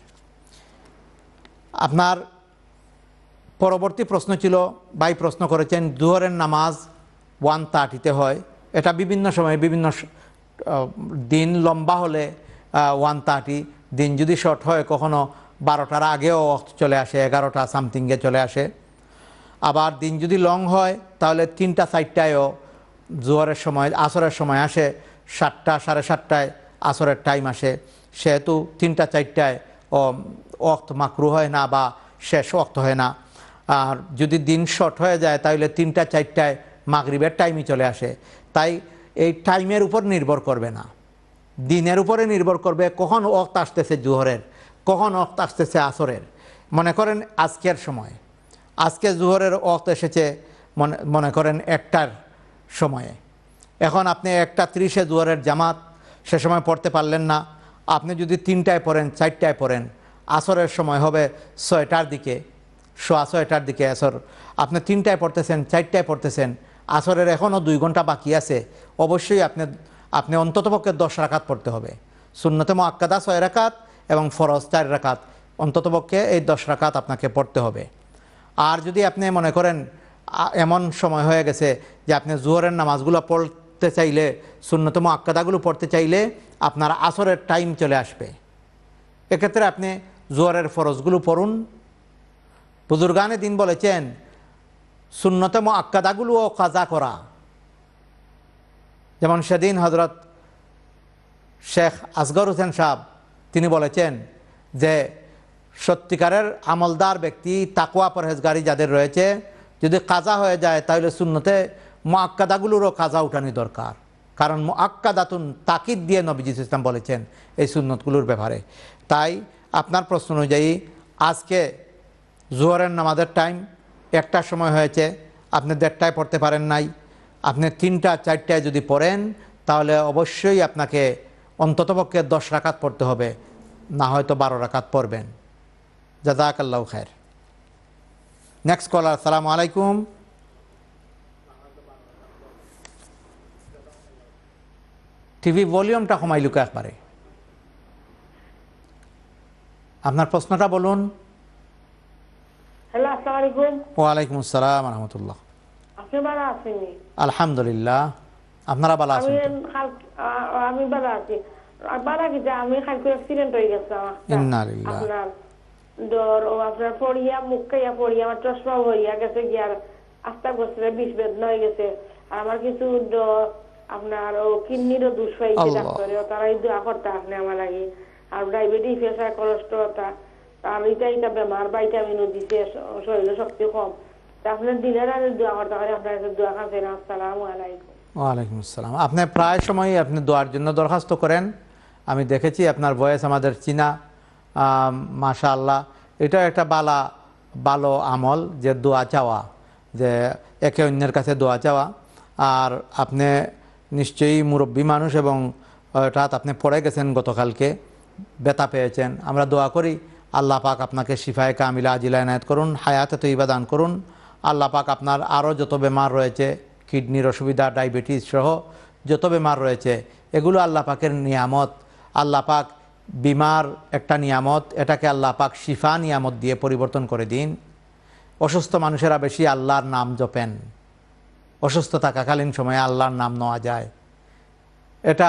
আপনার পরবর্তী প্রশ্ন ছিল, ভাই প্রশ্ন করেছেন জোহরের নামাজ ওয়ান থার্টিতে হয়। এটা বিভিন্ন সময়ে বিভিন্ন দিন লম্বা হলে ওয়ান থার্টি, দিন যদি শর্ট হয় কখনো বারোটার আগেও চলে আসে, এগারোটা সামথিংয়ে চলে আসে। আবার দিন যদি লং হয় তাহলে তিনটা চারটায়ও জোহরের সময়, আসরের সময় আসে, সাতটা সাড়ে সাতটায় আসরের টাইম আসে। সেহেতু তিনটা চারটায় ওয়াক্ত মাকরু হয় না বা শেষ ওয়াক্ত হয় না। আর যদি দিন শর্ট হয়ে যায় তাহলে তিনটা চারটায় মাগরিবের টাইমই চলে আসে। তাই এই টাইমের উপর নির্ভর করবে না, দিনের উপরে নির্ভর করবে কখন ওয়াক্ত আসতেছে জোহরের, কখন ওয়াক্ত আসতেছে আসরের। মনে করেন আজকের সময়, আজকে জোহরের ওয়াক্ত এসেছে মনে মনে করেন একটার সময়ে। এখন আপনি একটা ত্রিশে জোহরের জামাত সে সময় পড়তে পারলেন না, আপনি যদি তিনটায় পড়েন চারটায় পড়েন, আসরের সময় হবে ছয়টার দিকে, সোয়া ছয়টার দিকে আসর। আপনি তিনটায় পড়তেছেন চারটায় পড়তেছেন, আসরের এখনও দুই ঘন্টা বাকি আছে, অবশ্যই আপনি আপনি অন্ততপক্ষে দশ রাকাত পড়তে হবে। সুন্নতে মুআক্কাদা ছয় রাকাত এবং ফরজ চার রাকাত, অন্ততপক্ষে এই দশ রাকাত আপনাকে পড়তে হবে। আর যদি আপনি মনে করেন এমন সময় হয়ে গেছে যে আপনি জোহরের নামাজগুলো পড়তে চাইলে, সুন্নতে মুআক্কাদাগুলো পড়তে চাইলে আপনার আসরের টাইম চলে আসবে, এক্ষেত্রে আপনি জোহরের ফরজগুলো পড়ুন। বুজুর্গানে দিন বলেছেন সুন্নতে মুআক্কাদাগুলোও কাজা করা। যেমন সেদিন হজরত শেখ আসগর হোসেন সাহেব তিনি বলেছেন যে সত্যিকারের আমলদার ব্যক্তি, তাকওয়া পরহেজগারি যাদের রয়েছে, যদি কাজা হয়ে যায় তাহলে সুন্নতে মুআক্কাদাগুলোরও কাজা উঠানি দরকার। কারণ মুআক্কাদাতুন তাকিদ দিয়ে নবীজি ইসলাম বলেছেন এই সুন্নতগুলোর ব্যাপারে। তাই আপনার প্রশ্ন অনুযায়ী আজকে জোহরের নামাজের টাইম একটার সময় হয়েছে, আপনি দেড়টায় পড়তে পারেন নাই, আপনি তিনটা চারটায় যদি পড়েন তাহলে অবশ্যই আপনাকে অন্ততপক্ষে দশ রাকাত পড়তে হবে, না হয়তো বারো রাকাত পড়বেন। জাযাকাল্লাহু খায়ের। নেক্সট কলার, আসসালামু আলাইকুম। টিভি ভলিউমটা কমাইলুক একবারে। আপনার প্রশ্নটা বলুন। হ্যালো, আসসালামু আলাইকুম। ওয়ালাইকুম আসসালাম রহমতুল্লাহ। আপনি ভালো আছেন? আলহামদুলিল্লাহ, আপনারা ভালো আছেন? আমি ভালো আছি। বালা কি আমি খালকে অ্যাক্সিডেন্ট হয়ে গেছে আপনার ডর ও আপনার পড়িয়া মুখাইয়া পড়িয়া আমার চশমা হইয়া গেছে গিয়ার আস্তা করছে বিষ বেদনা হয়ে গেছে। আর আমার কিছু আপনার ও কিডনিরও দুষ পাইছে ডাক্তারে, তারাই দোয়া করতে আপনি আমার লাগে। আর ডায়াবেটিস, প্রেসার, কোলেস্টেরল, আর এটা এটা বেমার, ভাইটামিনও দিছে, শরীরে শক্তি কম। আপনার দিনের আগে দোয়া করতে পারে, আপনার দোয়া খাচ্ছেন। আসসালামু আলাইকুম। ওয়ালাইকুম আসসালাম। আপনি প্রায় সময় আপনি দোয়ার জন্য দরখাস্ত করেন, আমি দেখেছি আপনার ভয়েস আমাদের চিনা। মাশাআল্লাহ, এটা একটা বালা ভালো আমল যে দোয়া চাওয়া, যে একে অন্যের কাছে দোয়া চাওয়া। আর আপনি নিশ্চয়ই মুরব্বী মানুষ এবং হঠাৎ আপনি পড়ে গেছেন গতকালকে, ব্যথা পেয়েছেন। আমরা দোয়া করি আল্লাহ পাক আপনাকে শিফায়ে কামিলা আজিলা এনায়েত করুন, হায়াতে তৈয়বা দান করুন। আল্লাহ পাক আপনার আরও যত বেমার রয়েছে, কিডনির অসুবিধা, ডায়াবেটিস সহ যত বেমার রয়েছে, এগুলো আল্লাহ পাকের নিয়ামত। আল্লাহ পাক বিমার একটা নিয়ামত, এটাকে আল্লাহ পাক শিফা নিয়ামত দিয়ে পরিবর্তন করে দিন। অসুস্থ মানুষেরা বেশি আল্লাহর নাম জপেন, অসুস্থ থাকাকালীন সময়ে আল্লাহর নাম নেওয়া যায়। এটা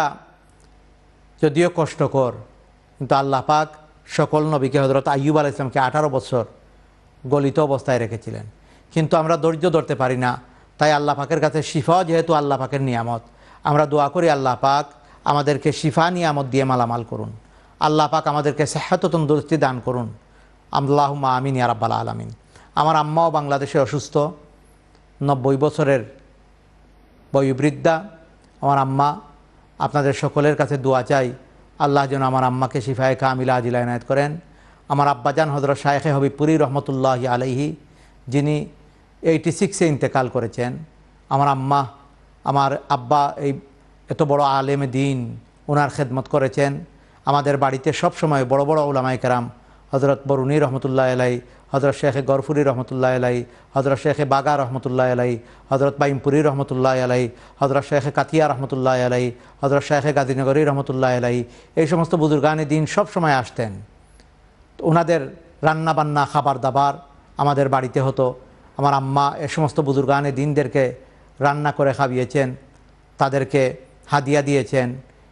যদিও কষ্টকর, কিন্তু আল্লাহ পাক সকল নবীকে, হযরত আইয়ুব আলাইহিস সালামকে আঠারো বছর গলিত অবস্থায় রেখেছিলেন, কিন্তু আমরা ধৈর্য ধরতে পারি না। তাই আল্লাহ পাকের কাছে শিফা যেহেতু আল্লাহ পাকের নিয়ামত, আমরা দোয়া করি আল্লাহ পাক আমাদেরকে শিফা নিয়ামত দিয়ে মালামাল করুন। আল্লাহ পাক আমাদেরকে সেহত ও তন্দুরুস্তি দান করুন। আল্লাহুম্মা আমিন ইয়া রাব্বাল আলামিন। আমার আম্মাও বাংলাদেশে অসুস্থ, নব্বই বছরের বয়োবৃদ্ধা আমার আম্মা। আপনাদের সকলের কাছে দোয়া চাই আল্লাহ যেন আমার আম্মাকে শিফায়ে কামিলা আজিলা এনায়েত করেন। আমার আব্বাজান হযরত শায়েখে হবিবপুরি রহমতুল্লাহি আলাইহি, যিনি এইটি সিক্সে ইন্তেকাল করেছেন। আমার আম্মা, আমার আব্বা এই এত বড় আলেমে দিন, ওনার খেদমত করেছেন। আমাদের বাড়িতে সব সময় বড় বড় উলামায়ে কেরাম, হযরত বরুনি রহমতুল্লাহ আলাই, হযরত শেখে গরফুরি রহমতুল্লাহ আলাই, হযরত শেখে বাগা রহমতুল্লাহ আলাই, হযরত বাইমপুরি রহমতুল্লাহ আলাই, হযরত শেখে কাতিয়া রহমতুল্লাহ আলাই, হযরত শেখে গাজীনগরী রহমতুল্লাহ আলাই, এই সমস্ত বুজুর্গানে দিন সব সময় আসতেন। ওনাদের রান্না বান্না, খাবার দাবার আমাদের বাড়িতে হতো। আমার আম্মা এ সমস্ত বুজুর্গানে দিনদেরকে রান্না করে খাইয়েছেন, তাদেরকে হাদিয়া দিয়েছেন।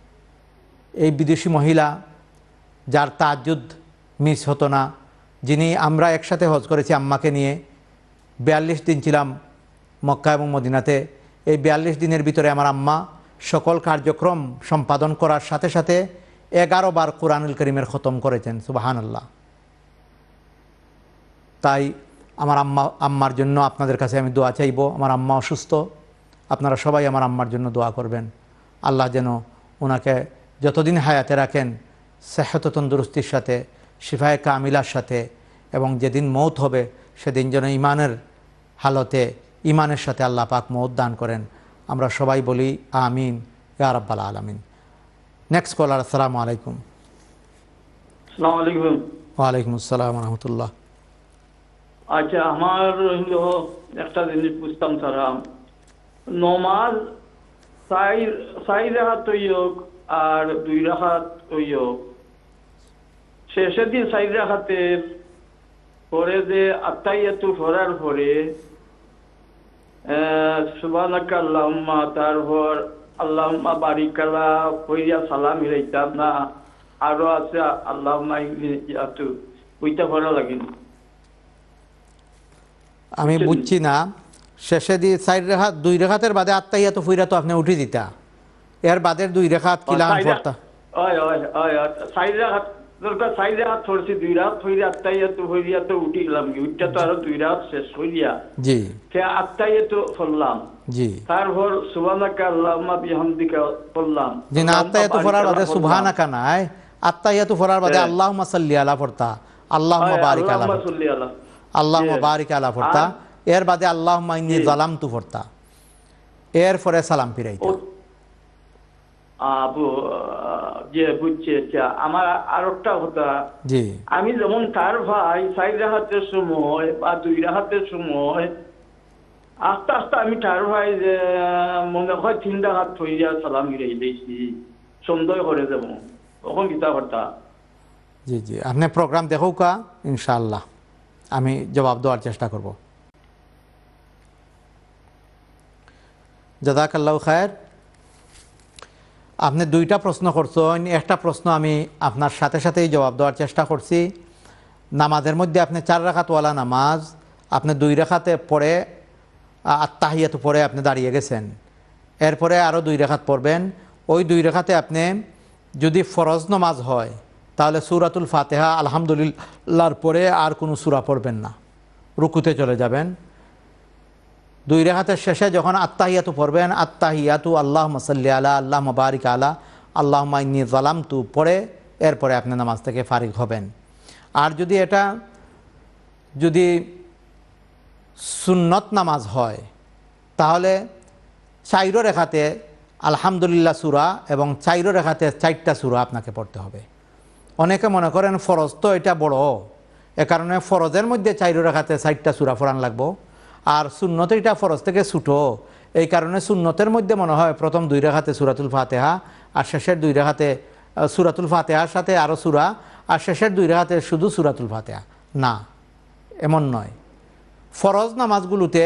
এই বিদেশি মহিলা যার তাহাজ্জুদ মিস হতো না, যিনি, আমরা একসাথে হজ করেছি আম্মাকে নিয়ে, বিয়াল্লিশ দিন ছিলাম মক্কা এবং মদিনাতে। এই বিয়াল্লিশ দিনের ভিতরে আমার আম্মা সকল কার্যক্রম সম্পাদন করার সাথে সাথে এগারো বার কোরআনুল করিমের খতম করেছেন, সুবহানাল্লাহ। তাই আমার আম্মা আম্মার জন্য আপনাদের কাছে আমি দোয়া চাইব। আমার আম্মা অসুস্থ, আপনারা সবাই আমার আম্মার জন্য দোয়া করবেন। আল্লাহ যেন ওনাকে যতদিন হায়াতে রাখেন সেহত তন্দুরুস্তির সাথে, শিফায়ে কামিলার সাথে, এবং যেদিন মৌত হবে সেদিন যেন ইমানের হালতে ইমানের সাথে আল্লাহ পাক মৌত দান করেন। আমরা সবাই বলি আমিন ইয়া রাব্বাল আলামিন। নেক্সট কলার, আসসালামু আলাইকুম। আসসালামু আলাইকুম। ওয়ালাইকুম আসসালাম ওয়া রাহমাতুল্লাহ। আচ্ছা, আমার হইল একটা জিনিস বুঝতাম সারা, নমাজ চাই চাই রাখাত হইওক আর দুই রাখাত হইওক, শেষের দিন চাই রাখাতের পরে যে আত্মাইয়াতু পড়ার পরে সুবহানাকা আল্লাহুম্মা, তারপর আল্লাহুম্মা বারিক আলা কইয়া সালাম হিলাইতাম না, আরো আছে আল্লাহুম্মা ইয়াতু, ওইটা পড়া লাগে না। আমি বুঝছি না, শেষে দিয়ে চার রেখাত দুই রেখাতের বাদে আত্মাইয়াতু ফুইরা তো আপনি উঠে দিতা, এর বাদের দুই রেখাত কিলাম পড়তা। ওই ওই ওই চার রেখাত দরকার, চার রেখাত পড়ছি, দুই রাত হইয়া আত্মাইয়াতু হইয়া তো উঠি গেলাম, ওইটা তো আরো দুই রাত শেষ হইয়া জি কে আত্মাইয়াতু পড়লাম, জি তারপর সুবহানাকা আল্লাহুম্মা বিহামদিকা পড়লাম। জি না, আত্মাইয়াতু পড়ার বাদে সুবহানাকা নাই, আত্তাহিয়াতু পড়ার বাদে আল্লাহুম্মা সাল্লি আলা পড়তা, আল্লাহুম্মা বারিক আলা পড়তা, আল্লাহুম্মা বারিক আলা পড়তা, এর বাদে আল্লাহুম্মা ইন্নী যালামতু পড়তা, এর পরে সালাম ফিরাইতা। আবু যে বুঝছে, আমার আর একটা কথা, জি আমি যেমন তার ভাই চার রাহাতের সময় বা দুই রাহাতের সময় আস্তে আস্তে আমি তার ভাই যে মনে হয় তিন রাহাত হইয়া সালাম ফিরাই দিয়েছি, সন্দেহ করে যাব তখন গীতা কথা। জি জি আপনি প্রোগ্রাম দেখুক কা, ইনশাআল্লাহ আমি জবাব দেওয়ার চেষ্টা করব। জাযাকাল্লাহু খায়ের। আপনি দুইটা প্রশ্ন করছেন, একটা প্রশ্ন আমি আপনার সাথে সাথেই জবাব দেওয়ার চেষ্টা করছি। নামাজের মধ্যে আপনি চার রাকাতওয়ালা নামাজ আপনি দুই রাকাতে পড়ে আত্তাহিয়াতু পড়ে আপনি দাঁড়িয়ে গেছেন, এরপরে আরও দুই রাকাত পড়বেন। ওই দুই রাকাতে আপনি যদি ফরজ নামাজ হয় তাহলে সূরাতুল ফাতিহা আলহামদুলিল্লাহর পরে আর কোনো সূরা পড়বেন না, রুকুতে চলে যাবেন। দুই রাকাতের শেষে যখন আত্তাহিয়াতু পড়বেন, আত্তাহিয়াতু আল্লাহুম্মা সাল্লি আলা, আল্লাহুম্মা বারিক আলা, আল্লাহুম্মা ইন্নী যালামতু পড়ে এরপরে আপনি নামাজ থেকে ফারিগ হবেন। আর যদি এটা যদি সুন্নত নামাজ হয় তাহলে চাইরো রেখাতে আলহামদুলিল্লাহ সূরা এবং চাইরো রেখাতে চারটা সূরা আপনাকে পড়তে হবে। অনেকে মনে করেন ফরজ তো এটা বড়, এ কারণে ফরজের মধ্যে চাইরো রেখাতে চারটা সূরা পড়ান লাগবো, আর সুন্নতে এটা ফরজ থেকে ছুটো, এই কারণে সুন্নতের মধ্যে মনে হয় প্রথম দুই রেখাতে সূরাতুল ফাতিহা আর শেষের দুই রেখাতে সূরাতুল ফাতিহার সাথে আরও সূরা আর শেষের দুই রেখাতে শুধু সূরাতুল ফাতিহা। না, এমন নয়। ফরজ নামাজগুলোতে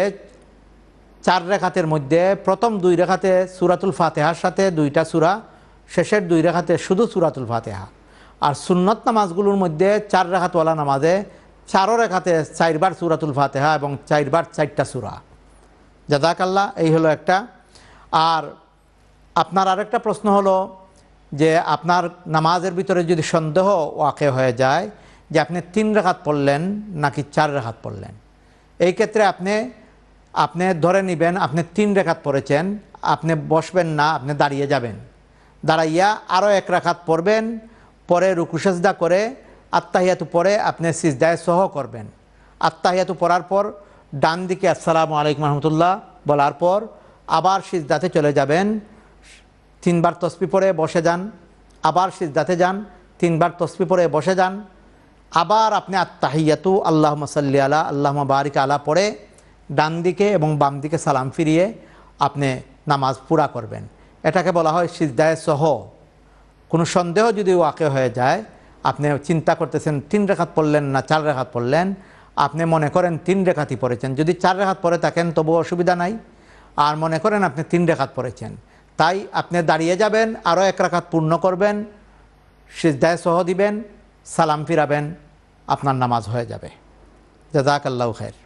চার রেখাতের মধ্যে প্রথম দুই রেখাতে সূরাতুল ফাতিহার সাথে দুইটা সূরা, শেষের দুই রেখাতে শুধু সূরাতুল ফাতিহা। আর সুন্নত নামাজগুলোর মধ্যে চার রেখাতওয়ালা নামাজে চারো রেখাতে চারবার সূরাতুল ফাতিহা এবং চারবার চারটা সূরা। জাযাকাল্লাহ, এই হলো একটা। আর আপনার আরেকটা প্রশ্ন হলো যে আপনার নামাজের ভিতরে যদি সন্দেহ ওয়াকে হয়ে যায় যে আপনি তিন রাকাত পড়লেন নাকি চার রাকাত পড়লেন, এই ক্ষেত্রে আপনি আপনি ধরে নেবেন আপনি তিন রাকাত পড়েছেন, আপনি বসবেন না, আপনি দাঁড়িয়ে যাবেন, দাঁড়াইয়া আরও এক রাকাত পড়বেন, পরে রুকু সিজদা করে আত্তাহিয়াতু পরে আপনি সিজদায় সহ করবেন। আত্তাহিয়াতু পড়ার পর ডান দিকে আসসালামু আলাইকুম রহমতুল্লাহ বলার পর আবার সিজদাতে চলে যাবেন, তিনবার তসবিহ পড়ে বসে যান, আবার সিজদাতে যান, তিনবার তসবিহ পড়ে বসে যান, আবার আপনি আত্তাহিয়াতু আল্লাহুম্মা সাল্লি আলা, আল্লাহুম্মা বারিক আলা পড়ে ডান দিকে এবং বাম দিকে সালাম ফিরিয়ে আপনি নামাজ পুরা করবেন। এটাকে বলা হয় সিজদায়ে সহ। কোনো সন্দেহ যদি ওয়াকে হয়ে যায়, আপনি চিন্তা করতেছেন তিন রেখাত পড়লেন না চার রেখাত পড়লেন, আপনি মনে করেন তিন রেখাতই পড়েছেন, যদি চার রেখাত পড়ে থাকেন তবু অসুবিধা নাই, আর মনে করেন আপনি তিন রেখাত পড়েছেন, তাই আপনি দাঁড়িয়ে যাবেন, আরও এক রাকাত পূর্ণ করবেন, সিজদায়ে সহ দিবেন, সালাম ফিরাবেন, আপনার নামাজ হয়ে যাবে। জাযাকাল্লাহু খাইর।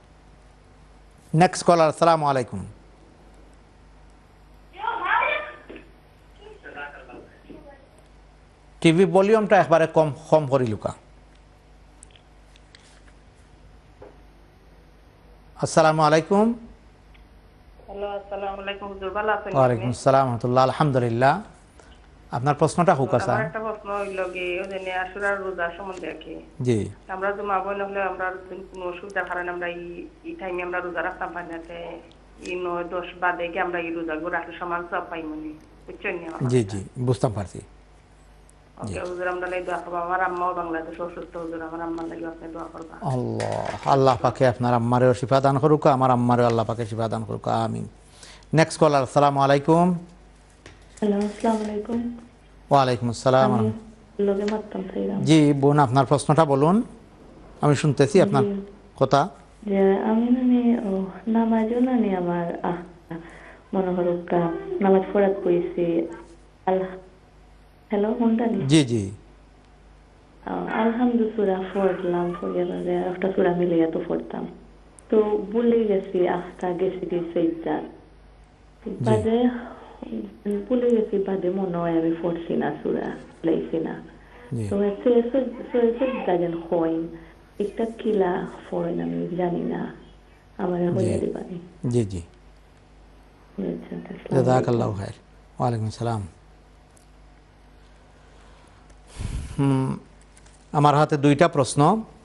নেক্সট কলার, আসসালামু আলাইকুম। টিভি ভলিউমটা একবারে কম কম করি লুকা। আসসালামু আলাইকুম। হ্যালো, আসসালামু আলাইকুম হুজুর, ভালো আছেন? ওয়ালাইকুম আসসালাম রাহমাতুল্লাহ, আলহামদুলিল্লাহ। আপনার প্রশ্নটা হোক আসা। আমার একটা প্রশ্ন হইল কি, ওই যে আশুরার রোজা সম্বন্ধে আর কি। জি। আমরা তো মা বোন হলে আমরা কোনো অসুবিধার কারণে আমরা এই এই টাইমে আমরা রোজা রাখতাম পাই না, এই নয় দশ বাদে কি আমরা এই রোজা করে রাখলে সমান সব পাই মনে, বুঝছেন? জি জি বুঝতাম পারছি। হুজুর আমরা লাগে দোয়া করবো, আমার আম্মাও বাংলাদেশ অসুস্থ, হুজুর আমার আম্মার লাগে আপনি দোয়া করবেন। আল্লাহ আল্লাহ পাকে আপনার আম্মারেও শিফা দান করুক, আমার আম্মারেও আল্লাহ পাকে শিফা দান করুক, আমিন। Next caller. আসসালামু আলাইকুম। হ্যালো, আসসালামু আলাইকুম। ওয়ালাইকুম আসসালাম। লগে মারতাম চাইলাম। জি বোন, আপনার প্রশ্নটা বলুন, আমি শুনতেছি আপনার কথা। যে আমি মানে ও নামাজও নানি আমার আহ মনে হলো নামাজ ফরাত কইছি। আল্লাহ হ্যালো কোনটানি? জি জি। আলহামদুলিল্লাহ পড়লাম, পড়ে একটা সূরা মিলিয়ে তো পড়তাম, তো ভুলে গেছি আখটা গেছি গেছে ইচ্ছা বাদে ভুলে গেছি, বাদে মনে হয় আমি পড়ছি না, সূরা লাইছি না। তো এসে এসে এসে দাজন হইন একটা কিলা ফরেন আমি জানি না, আমার হইয়া দিবানি। জি জি, জাযাকাল্লাহু খাইর। ওয়ালাইকুম আসসালাম। হুম, আমার হাতে দুইটা প্রশ্ন।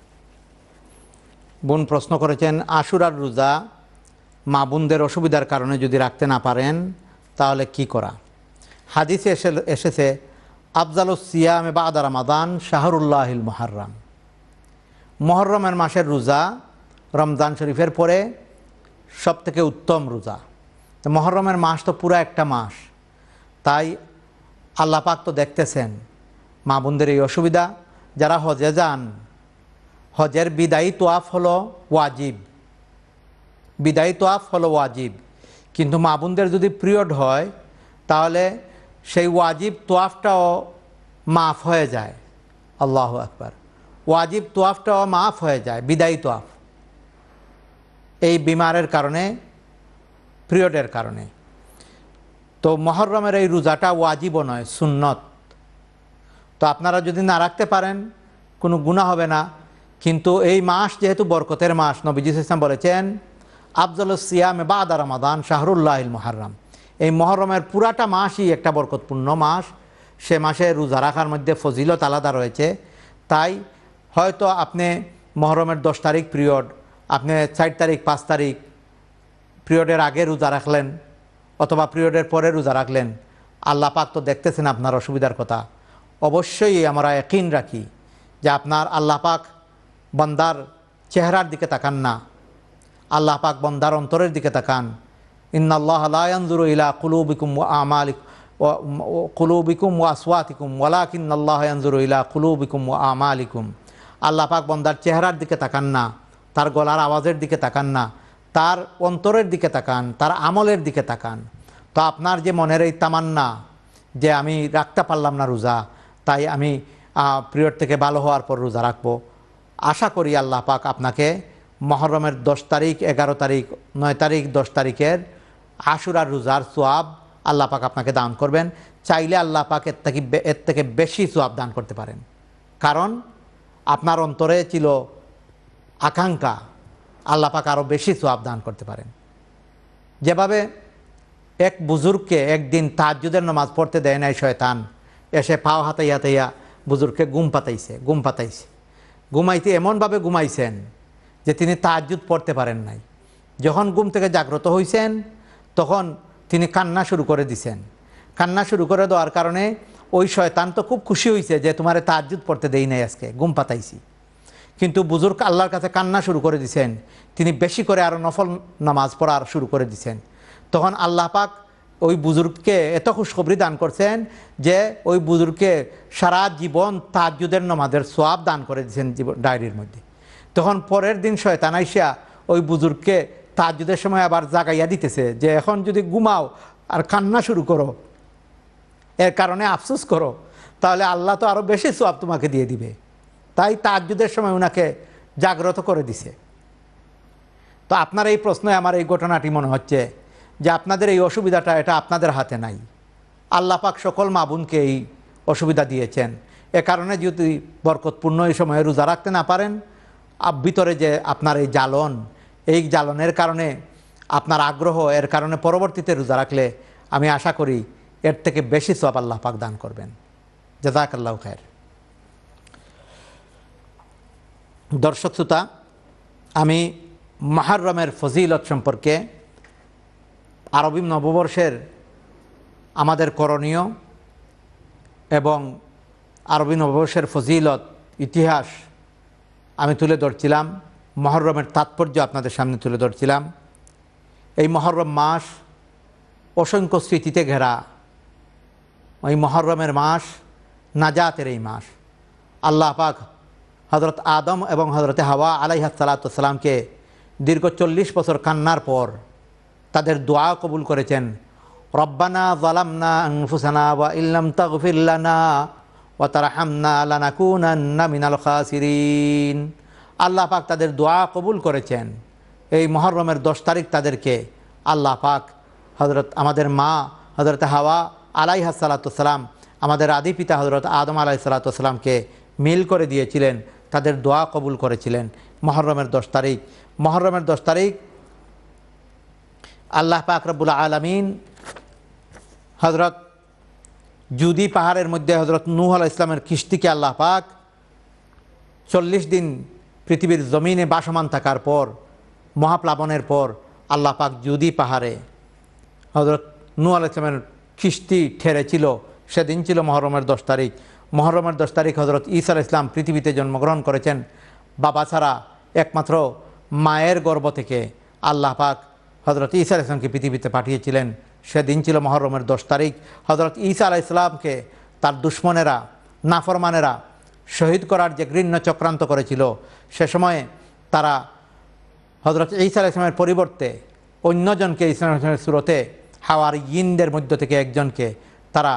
বোন প্রশ্ন করেছেন আশুরার রোজা মা বোনদের অসুবিধার কারণে যদি রাখতে না পারেন তাহলে কি করা। হাদিসে এসে এসেছে আফজালুস সিয়ামে বা'দা রমাদান শাহরুল্লাহিল মুহাররম, মুহররমের মাসের রোজা রমজান শরীফের পরে সব থেকে উত্তম রোজা। তো মুহররমের মাস তো পুরো একটা মাস, তাই আল্লাহ পাক তো দেখতেছেন মা বোনদের এই অসুবিধা। যারা হজে যান, হজের বিদায়ী তোয়াফ হলো ওয়াজিব, বিদায়ী তোয়াফ হলো ওয়াজিব, কিন্তু মা বোনদের যদি পিরিয়ড হয় তাহলে সেই ওয়াজিব তোয়াফটাও মাফ হয়ে যায়। আল্লাহু আকবার, ওয়াজিব তোয়াফটাও মাফ হয়ে যায়, বিদায়ী তোয়াফ, এই বিমারের কারণে, পিরিয়ডের কারণে। তো মুহররমের এই রোজাটা ওয়াজিবও নয়, সুন্নত। তো আপনারা যদি না রাখতে পারেন কোনো গুনাহ হবে না, কিন্তু এই মাস যেহেতু বরকতের মাস, নবীজি সাল্লাল্লাহু আলাইহি ওয়াসাল্লাম বলেছেন আফজালুস সিয়ামে বা'দা রমাদান শাহরুল্লাহিল মুহাররম, এই মুহররমের পুরাটা মাসই একটা বরকতপূর্ণ মাস। সে মাসে রোজা রাখার মধ্যে ফজিলত আলাদা রয়েছে। তাই হয়তো আপনি মুহররমের দশ তারিখ পিরিয়ড, আপনি চার তারিখ পাঁচ তারিখ পিরিয়ডের আগে রোজা রাখলেন অথবা পিরিয়ডের পরে রোজা রাখলেন, আল্লাহ পাক তো দেখতেছেন আপনার অসুবিধার কথা। অবশ্যই আমরা ইয়াকিন রাখি যে আপনার আল্লাহ পাক বান্দার চেহারার দিকে তাকান না, আল্লাহ পাক বান্দার অন্তরের দিকে তাকান। ইন্নাল্লাহ লা ইয়ানজুরু ইলা কুলুবিকুম ওয়া আমালিকুম ওয়া কুলুবিকুম ওয়া আসওয়াতিকুম ওয়ালাকিন্নাল্লাহ ইয়ানজুরু ইলা কুলুবিকুম ওয়া আমালিকুম। আল্লাহ পাক বান্দার চেহারার দিকে তাকান না, তার গলার আওয়াজের দিকে তাকান না, তার অন্তরের দিকে তাকান, তার আমলের দিকে তাকান। তো আপনার যে মনের এই তামান্না যে আমি রাখতে পারলাম না রোজা, তাই আমি পিরিয়ড থেকে ভালো হওয়ার পর রোজা রাখবো, আশা করি আল্লাহ পাক আপনাকে মুহররমের দশ তারিখ এগারো তারিখ নয় তারিখ দশ তারিখের আশুরার রোজার সোয়াব আল্লাহ পাক আপনাকে দান করবেন। চাইলে আল্লাহ পাক এর থেকে এর থেকে বেশি সোয়াব দান করতে পারেন, কারণ আপনার অন্তরে ছিল আকাঙ্ক্ষা, আল্লাহ পাক আরও বেশি সোয়াব দান করতে পারেন। যেভাবে এক বুজুর্গকে একদিন তাহাজ্জুদের নামাজ পড়তে দেয় নাই শয়তান, এসে পাও হাতাইয়া হাতাইয়া বুজুর্গকে ঘুম পাতাইছে ঘুম পাতাইছে ঘুমাইতে এমনভাবে ঘুমাইছেন যে তিনি তাহাজ্জুদ পড়তে পারেন নাই। যখন ঘুম থেকে জাগ্রত হয়েছেন তখন তিনি কান্না শুরু করে দিছেন। কান্না শুরু করে দেওয়ার কারণে ওই শয়তান তো খুব খুশি হয়েছে যে তোমারে তাহাজ্জুদ পড়তে দেই নাই, আজকে ঘুম পাতাইছি। কিন্তু বুজুর্গ আল্লাহর কাছে কান্না শুরু করে দিছেন, তিনি বেশি করে আরও নফল নামাজ পড়ার শুরু করে দিছেন। তখন আল্লাহ পাক ওই বুজুর্গকে এত খুশখবরি দান করছেন যে ওই বুজুর্গকে সারা জীবন তাহাজ্জুদের নামাজের সোয়াব দান করে দিয়েছেন জীবন ডায়েরির মধ্যে। তখন পরের দিন শয়তান আইসা ওই বুজুর্গকে তাহাজ্জুদের সময় আবার জাগাইয়া দিতেছে যে এখন যদি ঘুমাও আর কান্না শুরু করো, এর কারণে আফসোস করো, তাহলে আল্লাহ তো আরও বেশি সোয়াব তোমাকে দিয়ে দিবে। তাই তাহাজ্জুদের সময় ওনাকে জাগ্রত করে দিছে। তো আপনার এই প্রশ্নে আমার এই ঘটনাটি মনে হচ্ছে যে আপনাদের এই অসুবিধাটা এটা আপনাদের হাতে নাই। আল্লাহ পাক সকল মা বোনকে এই অসুবিধা দিয়েছেন। এ কারণে যদি বরকতপূর্ণ এই সময়ে রোজা রাখতে না পারেন, ভিতরে যে আপনার এই জ্বালন, এই জ্বালনের কারণে আপনার আগ্রহ, এর কারণে পরবর্তীতে রোজা রাখলে আমি আশা করি এর থেকে বেশি সওয়াব আল্লাহ পাক দান করবেন। জাযাকাল্লাহু খায়র। দর্শক শ্রোতা, আমি মুহররমের ফজিলত সম্পর্কে, আরবি নববর্ষের আমাদের করণীয় এবং আরবি নববর্ষের ফজিলত, ইতিহাস আমি তুলে ধরছিলাম। মুহররমের তাৎপর্য আপনাদের সামনে তুলে ধরছিলাম। এই মুহররম মাস অসংখ্য স্মৃতিতে ঘেরা। ওই মুহররমের মাস নাজাতের এই মাস। আল্লাহ পাক হযরত আদম এবং হযরত হাওয়া আলাইহিস সালাতু ওয়াস সালামকে দীর্ঘ চল্লিশ বছর কান্নার পর তাদের দোয়া কবুল করেছেন। রব্বানা যালামনা আনফুসানা ওয়া ইল্লাম তাগফির লানা ওয়া তারহামনা লানাকুনান্না মিনাল খাসিরিন। আল্লাহ পাক তাদের দোয়া কবুল করেছেন। এই মুহররমের দশ তারিখ তাদেরকে আল্লাহ পাক হযরত আমাদের মা হযরত হাওয়া আলাইহিস সালাতু ওয়াস সালাম, আমাদের আদি পিতা হযরত আদম আলাইহিস সালাতু ওয়াস সালামকে মিল করে দিয়েছিলেন, তাদের দোয়া কবুল করেছিলেন মুহররমের দশ তারিখ। মুহররমের দশ তারিখ আল্লাহ পাক রব্বুল আলামিন হযরত জুদি পাহাড়ের মধ্যে হযরত নূহ আলাইহিস সালামের কিস্তিকে আল্লাহ পাক চল্লিশ দিন পৃথিবীর জমিনে বাসমান থাকার পর, মহাপ্লাবনের পর আল্লাহ পাক জুদি পাহাড়ে হযরত নূহ আলাইহিস সালামের কিস্তি ঠেরেছিল। সেদিন ছিল মুহররমের দশ তারিখ। মুহররমের দশ তারিখ হযরত ঈসা আলাইহিস সালাম পৃথিবীতে জন্মগ্রহণ করেছেন। বাবা ছাড়া একমাত্র মায়ের গর্ভ থেকে আল্লাহ পাক হযরত ঈসা আলাইহিস সালামকে পৃথিবীতে পাঠিয়েছিলেন। সেদিন ছিল মুহররমের দশ তারিখ। হযরত ঈসা আলাইহিস সালামকে তার দুশমনেরা, নাফরমানেরা শহীদ করার যে ঘৃণ্য চক্রান্ত করেছিল, সে সময়ে তারা হযরত ঈসা আলাইহিস সালামের পরিবর্তে অন্যজনকে ঈসা আলাইহিস সালামের সুরতে হাওয়ারিয়িনদের মধ্য থেকে একজনকে তারা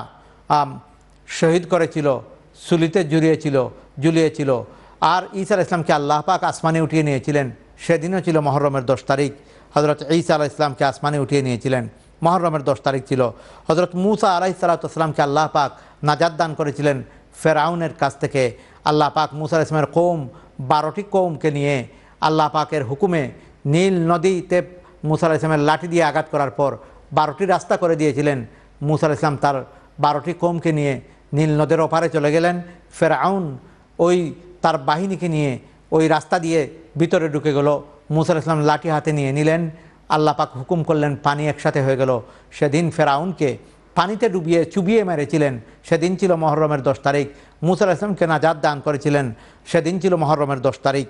শহীদ করেছিল, সুলিতে জুড়িয়েছিল ঝুলিয়েছিল। আর ঈসা আলাইহিস সালামকে আল্লাহ পাক আসমানে উঠিয়ে নিয়েছিলেন। সেদিনও ছিল মুহররমের দশ তারিখ। হযরত ঈসা আলাইহিস সালামকে আসমানে উঠিয়ে নিয়েছিলেন, মুহররমের দশ তারিখ ছিল। হযরত মূসা আলাইহিস সালাতু ওয়াস সালামকে আল্লাহ পাক নাজাত দান করেছিলেন ফেরাউনের কাছ থেকে। আল্লাহ পাক মূসা আলাইহিস সালামের কওম, বারোটি কওমকে নিয়ে আল্লাহ পাকের হুকুমে নীল নদীতে মূসা আলাইহিস সালামের লাঠি দিয়ে আঘাত করার পর বারোটি রাস্তা করে দিয়েছিলেন। মূসা আলাইহিস সালাম তার বারোটি কওমকে নিয়ে নীল নদের ওপারে চলে গেলেন। ফেরাউন ওই তার বাহিনীকে নিয়ে ওই রাস্তা দিয়ে ভিতরে ঢুকে গেল। মূসা আলাইহিস সালাম লাঠি হাতে নিয়ে নিলেন। আল্লাহ পাক হুকুম করলেন, পানি একসাথে হয়ে গেল। সেদিন ফেরাউনকে পানিতে ডুবিয়ে চুবিয়ে মেরেছিলেন। সেদিন ছিল মুহররমের দশ তারিখ। মূসা আলাইহিস সালামকে নাজাত দান করেছিলেন। সেদিন ছিল মুহররমের দশ তারিখ।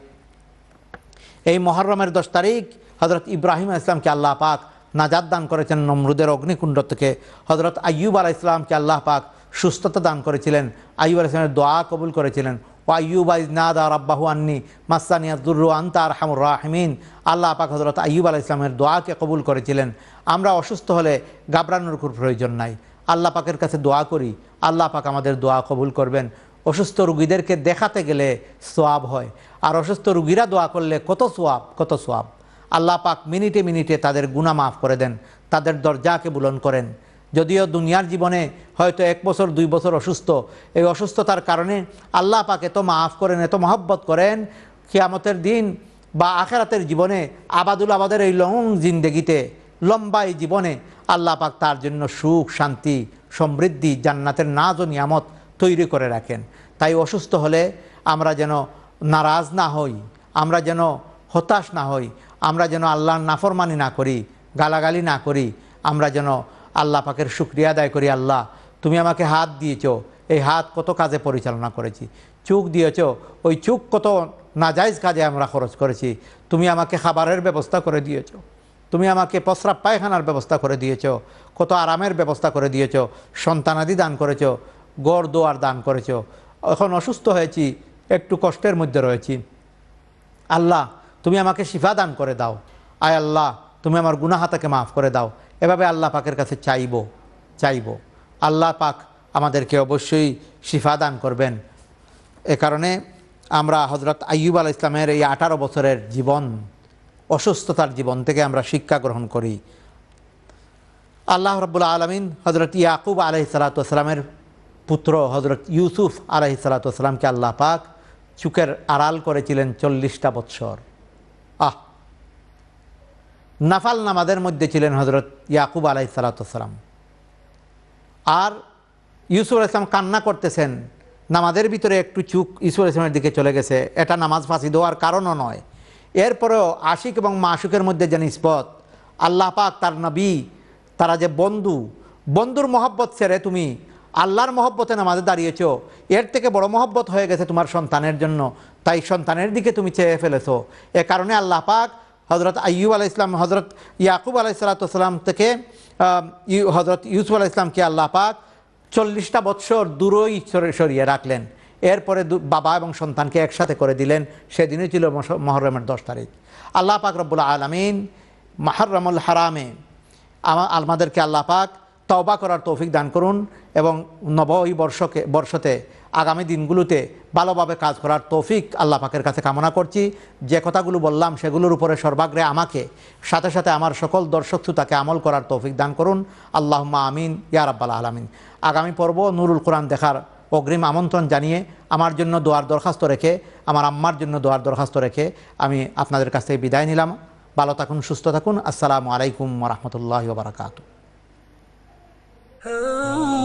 এই মুহররমের দশ তারিখ হযরত ইব্রাহিম আলাইহিস সালামকে আল্লাহ পাক নাজাত দান করেছেন নমরুদের অগ্নিকুণ্ড থেকে। হযরত আইয়ুব আলাইহিস সালামকে আল্লাহ পাক সুস্থতা দান করেছিলেন। আইয়ুব আলাইহিস সালামের দোয়া কবুল করেছিলেন। ও আইয়ুব ইয নাদা রাব্বাহু আন্নী মাসসানিয়াদ দুররু ওয়া আনতা আরহামুর রাহিমিন। আল্লাহ পাক হযরত আইয়ুব আলাইহিস সালামের দোয়াকে কবুল করেছিলেন। আমরা অসুস্থ হলে ঘাবড়ানোর কোনো প্রয়োজন নাই। আল্লাহ পাকের কাছে দোয়া করি, আল্লাহ পাক আমাদের দোয়া কবুল করবেন। অসুস্থ রুগীদেরকে দেখাতে গেলে সওয়াব হয়, আর অসুস্থ রুগীরা দোয়া করলে কত সওয়াব, কত সওয়াব। আল্লাহ পাক মিনিটে মিনিটে তাদের গুনাহ মাফ করে দেন, তাদের দরজাকে বুলন্দ করেন। যদিও দুনিয়ার জীবনে হয়তো এক বছর দুই বছর অসুস্থ, এই অসুস্থতার কারণে আল্লাহ পাক এত মাফ করেন, এত মহব্বত করেন, কিয়ামতের দিন বা আখিরাতের জীবনে আবাদুল আবাদের এই লং জিন্দেগিতে, লম্বা এই জীবনে আল্লাহ পাক তার জন্য সুখ, শান্তি, সমৃদ্ধি, জান্নাতের নাজ ও নিয়ামত তৈরি করে রাখেন। তাই অসুস্থ হলে আমরা যেন নারাজ না হই, আমরা যেন হতাশ না হই, আমরা যেন আল্লাহর নাফরমানি না করি, গালাগালি না করি। আমরা যেন আল্লাহ পাকের শুকরিয়া আদায় করি। আল্লাহ, তুমি আমাকে হাত দিয়েছো, এই হাত কত কাজে পরিচালনা করেছি। চোখ দিয়েছো, ওই চোখ কত নাজায়েজ কাজে আমরা খরচ করেছি। তুমি আমাকে খাবারের ব্যবস্থা করে দিয়েছো, তুমি আমাকে প্রস্রাব পায়খানার ব্যবস্থা করে দিয়েছো, কত আরামের ব্যবস্থা করে দিয়েছো, সন্তানাদি দান করেছো, গড় দোয়ার দান করেছো। এখন অসুস্থ হয়েছি, একটু কষ্টের মধ্যে রয়েছি, আল্লাহ তুমি আমাকে শিফা দান করে দাও। আয় আল্লাহ, তুমি আমার গুনাহাতাকে মাফ করে দাও। এভাবে আল্লাহ পাকের কাছে চাইব চাইব আল্লাহ পাক আমাদেরকে অবশ্যই শিফা দান করবেন। এ কারণে আমরা হযরত আইয়ুব আলাইহিস সালামের এই আঠারো বছরের জীবন, অসুস্থতার জীবন থেকে আমরা শিক্ষা গ্রহণ করি। আল্লাহ রাব্বুল আলামিন হযরত ইয়াকুব আলাইহিস সালাতু ওয়াস সালামের পুত্র হজরত ইউসুফ আলাইহিস সালাতু ওয়াস সালামকে আল্লাহ পাক চুকের আড়াল করেছিলেন চল্লিশটা বৎসর। আহ নাফাল নামাজের মধ্যে ছিলেন হজরত ইয়াকুব আলাইহিস সালাতু ওয়াস সালাম। আর ইউসুফ আলাইহিস সালাম কান্না করতেছেন, নামাজের ভিতরে একটু চুক ইউসুফ আলাইহিস সালামের দিকে চলে গেছে, এটা নামাজ ফাঁসি দেওয়ার কারণও নয়। এরপরেও আশিক এবং মাশুকের মধ্যে যে নিসবত, আল্লাহ পাক তার নবী, তারা যে বন্ধু, বন্ধুর মহব্বত ছেড়ে তুমি আল্লাহর মহব্বতে নামাজে দাঁড়িয়েছ, এর থেকে বড় মহব্বত হয়ে গেছে তোমার সন্তানের জন্য, তাই সন্তানের দিকে তুমি চেয়ে ফেলেছো। এ কারণে আল্লাহ পাক হজরত আইয়ুব আলাইহিস সালাম, হজরত ইয়াকুব আলাইহিস সালাতু ওয়াস সালাম থেকে হজরত ইউসুফ আলাইহিস সালামকে আল্লাহ পাক চল্লিশটা বৎসর দূরই সরিয়ে রাখলেন। এরপরে বাবা এবং সন্তানকে একসাথে করে দিলেন। সেদিনই ছিল মুহররমের দশ তারিখ। আল্লাহ পাক রব্বুল আলামিন মুহররমুল হারামে আমাদেরকে আল্লাহ পাক তওবা করার তৌফিক দান করুন এবং নব এই বর্ষকে বর্ষতে আগামী দিনগুলোতে ভালোভাবে কাজ করার তৌফিক আল্লাহ পাকের কাছে কামনা করছি। যে কথাগুলো বললাম সেগুলোর উপরে সর্বাগ্রে আমাকে, সাথে সাথে আমার সকল দর্শক শ্রোতাকে আমল করার তৌফিক দান করুন। আল্লাহুম্মা আমিন ইয়া রাব্বাল আলামিন। আগামী পর্ব নুরুল কোরআন দেখার অগ্রিম আমন্ত্রণ জানিয়ে, আমার জন্য দোয়ার দরখাস্ত রেখে, আমার আম্মার জন্য দোয়ার দরখাস্ত রেখে আমি আপনাদের কাছ থেকে বিদায় নিলাম। ভালো থাকুন, সুস্থ থাকুন। আসসালামু আলাইকুম ওয়া রাহমাতুল্লাহি ওয়া বারাকাতুহু।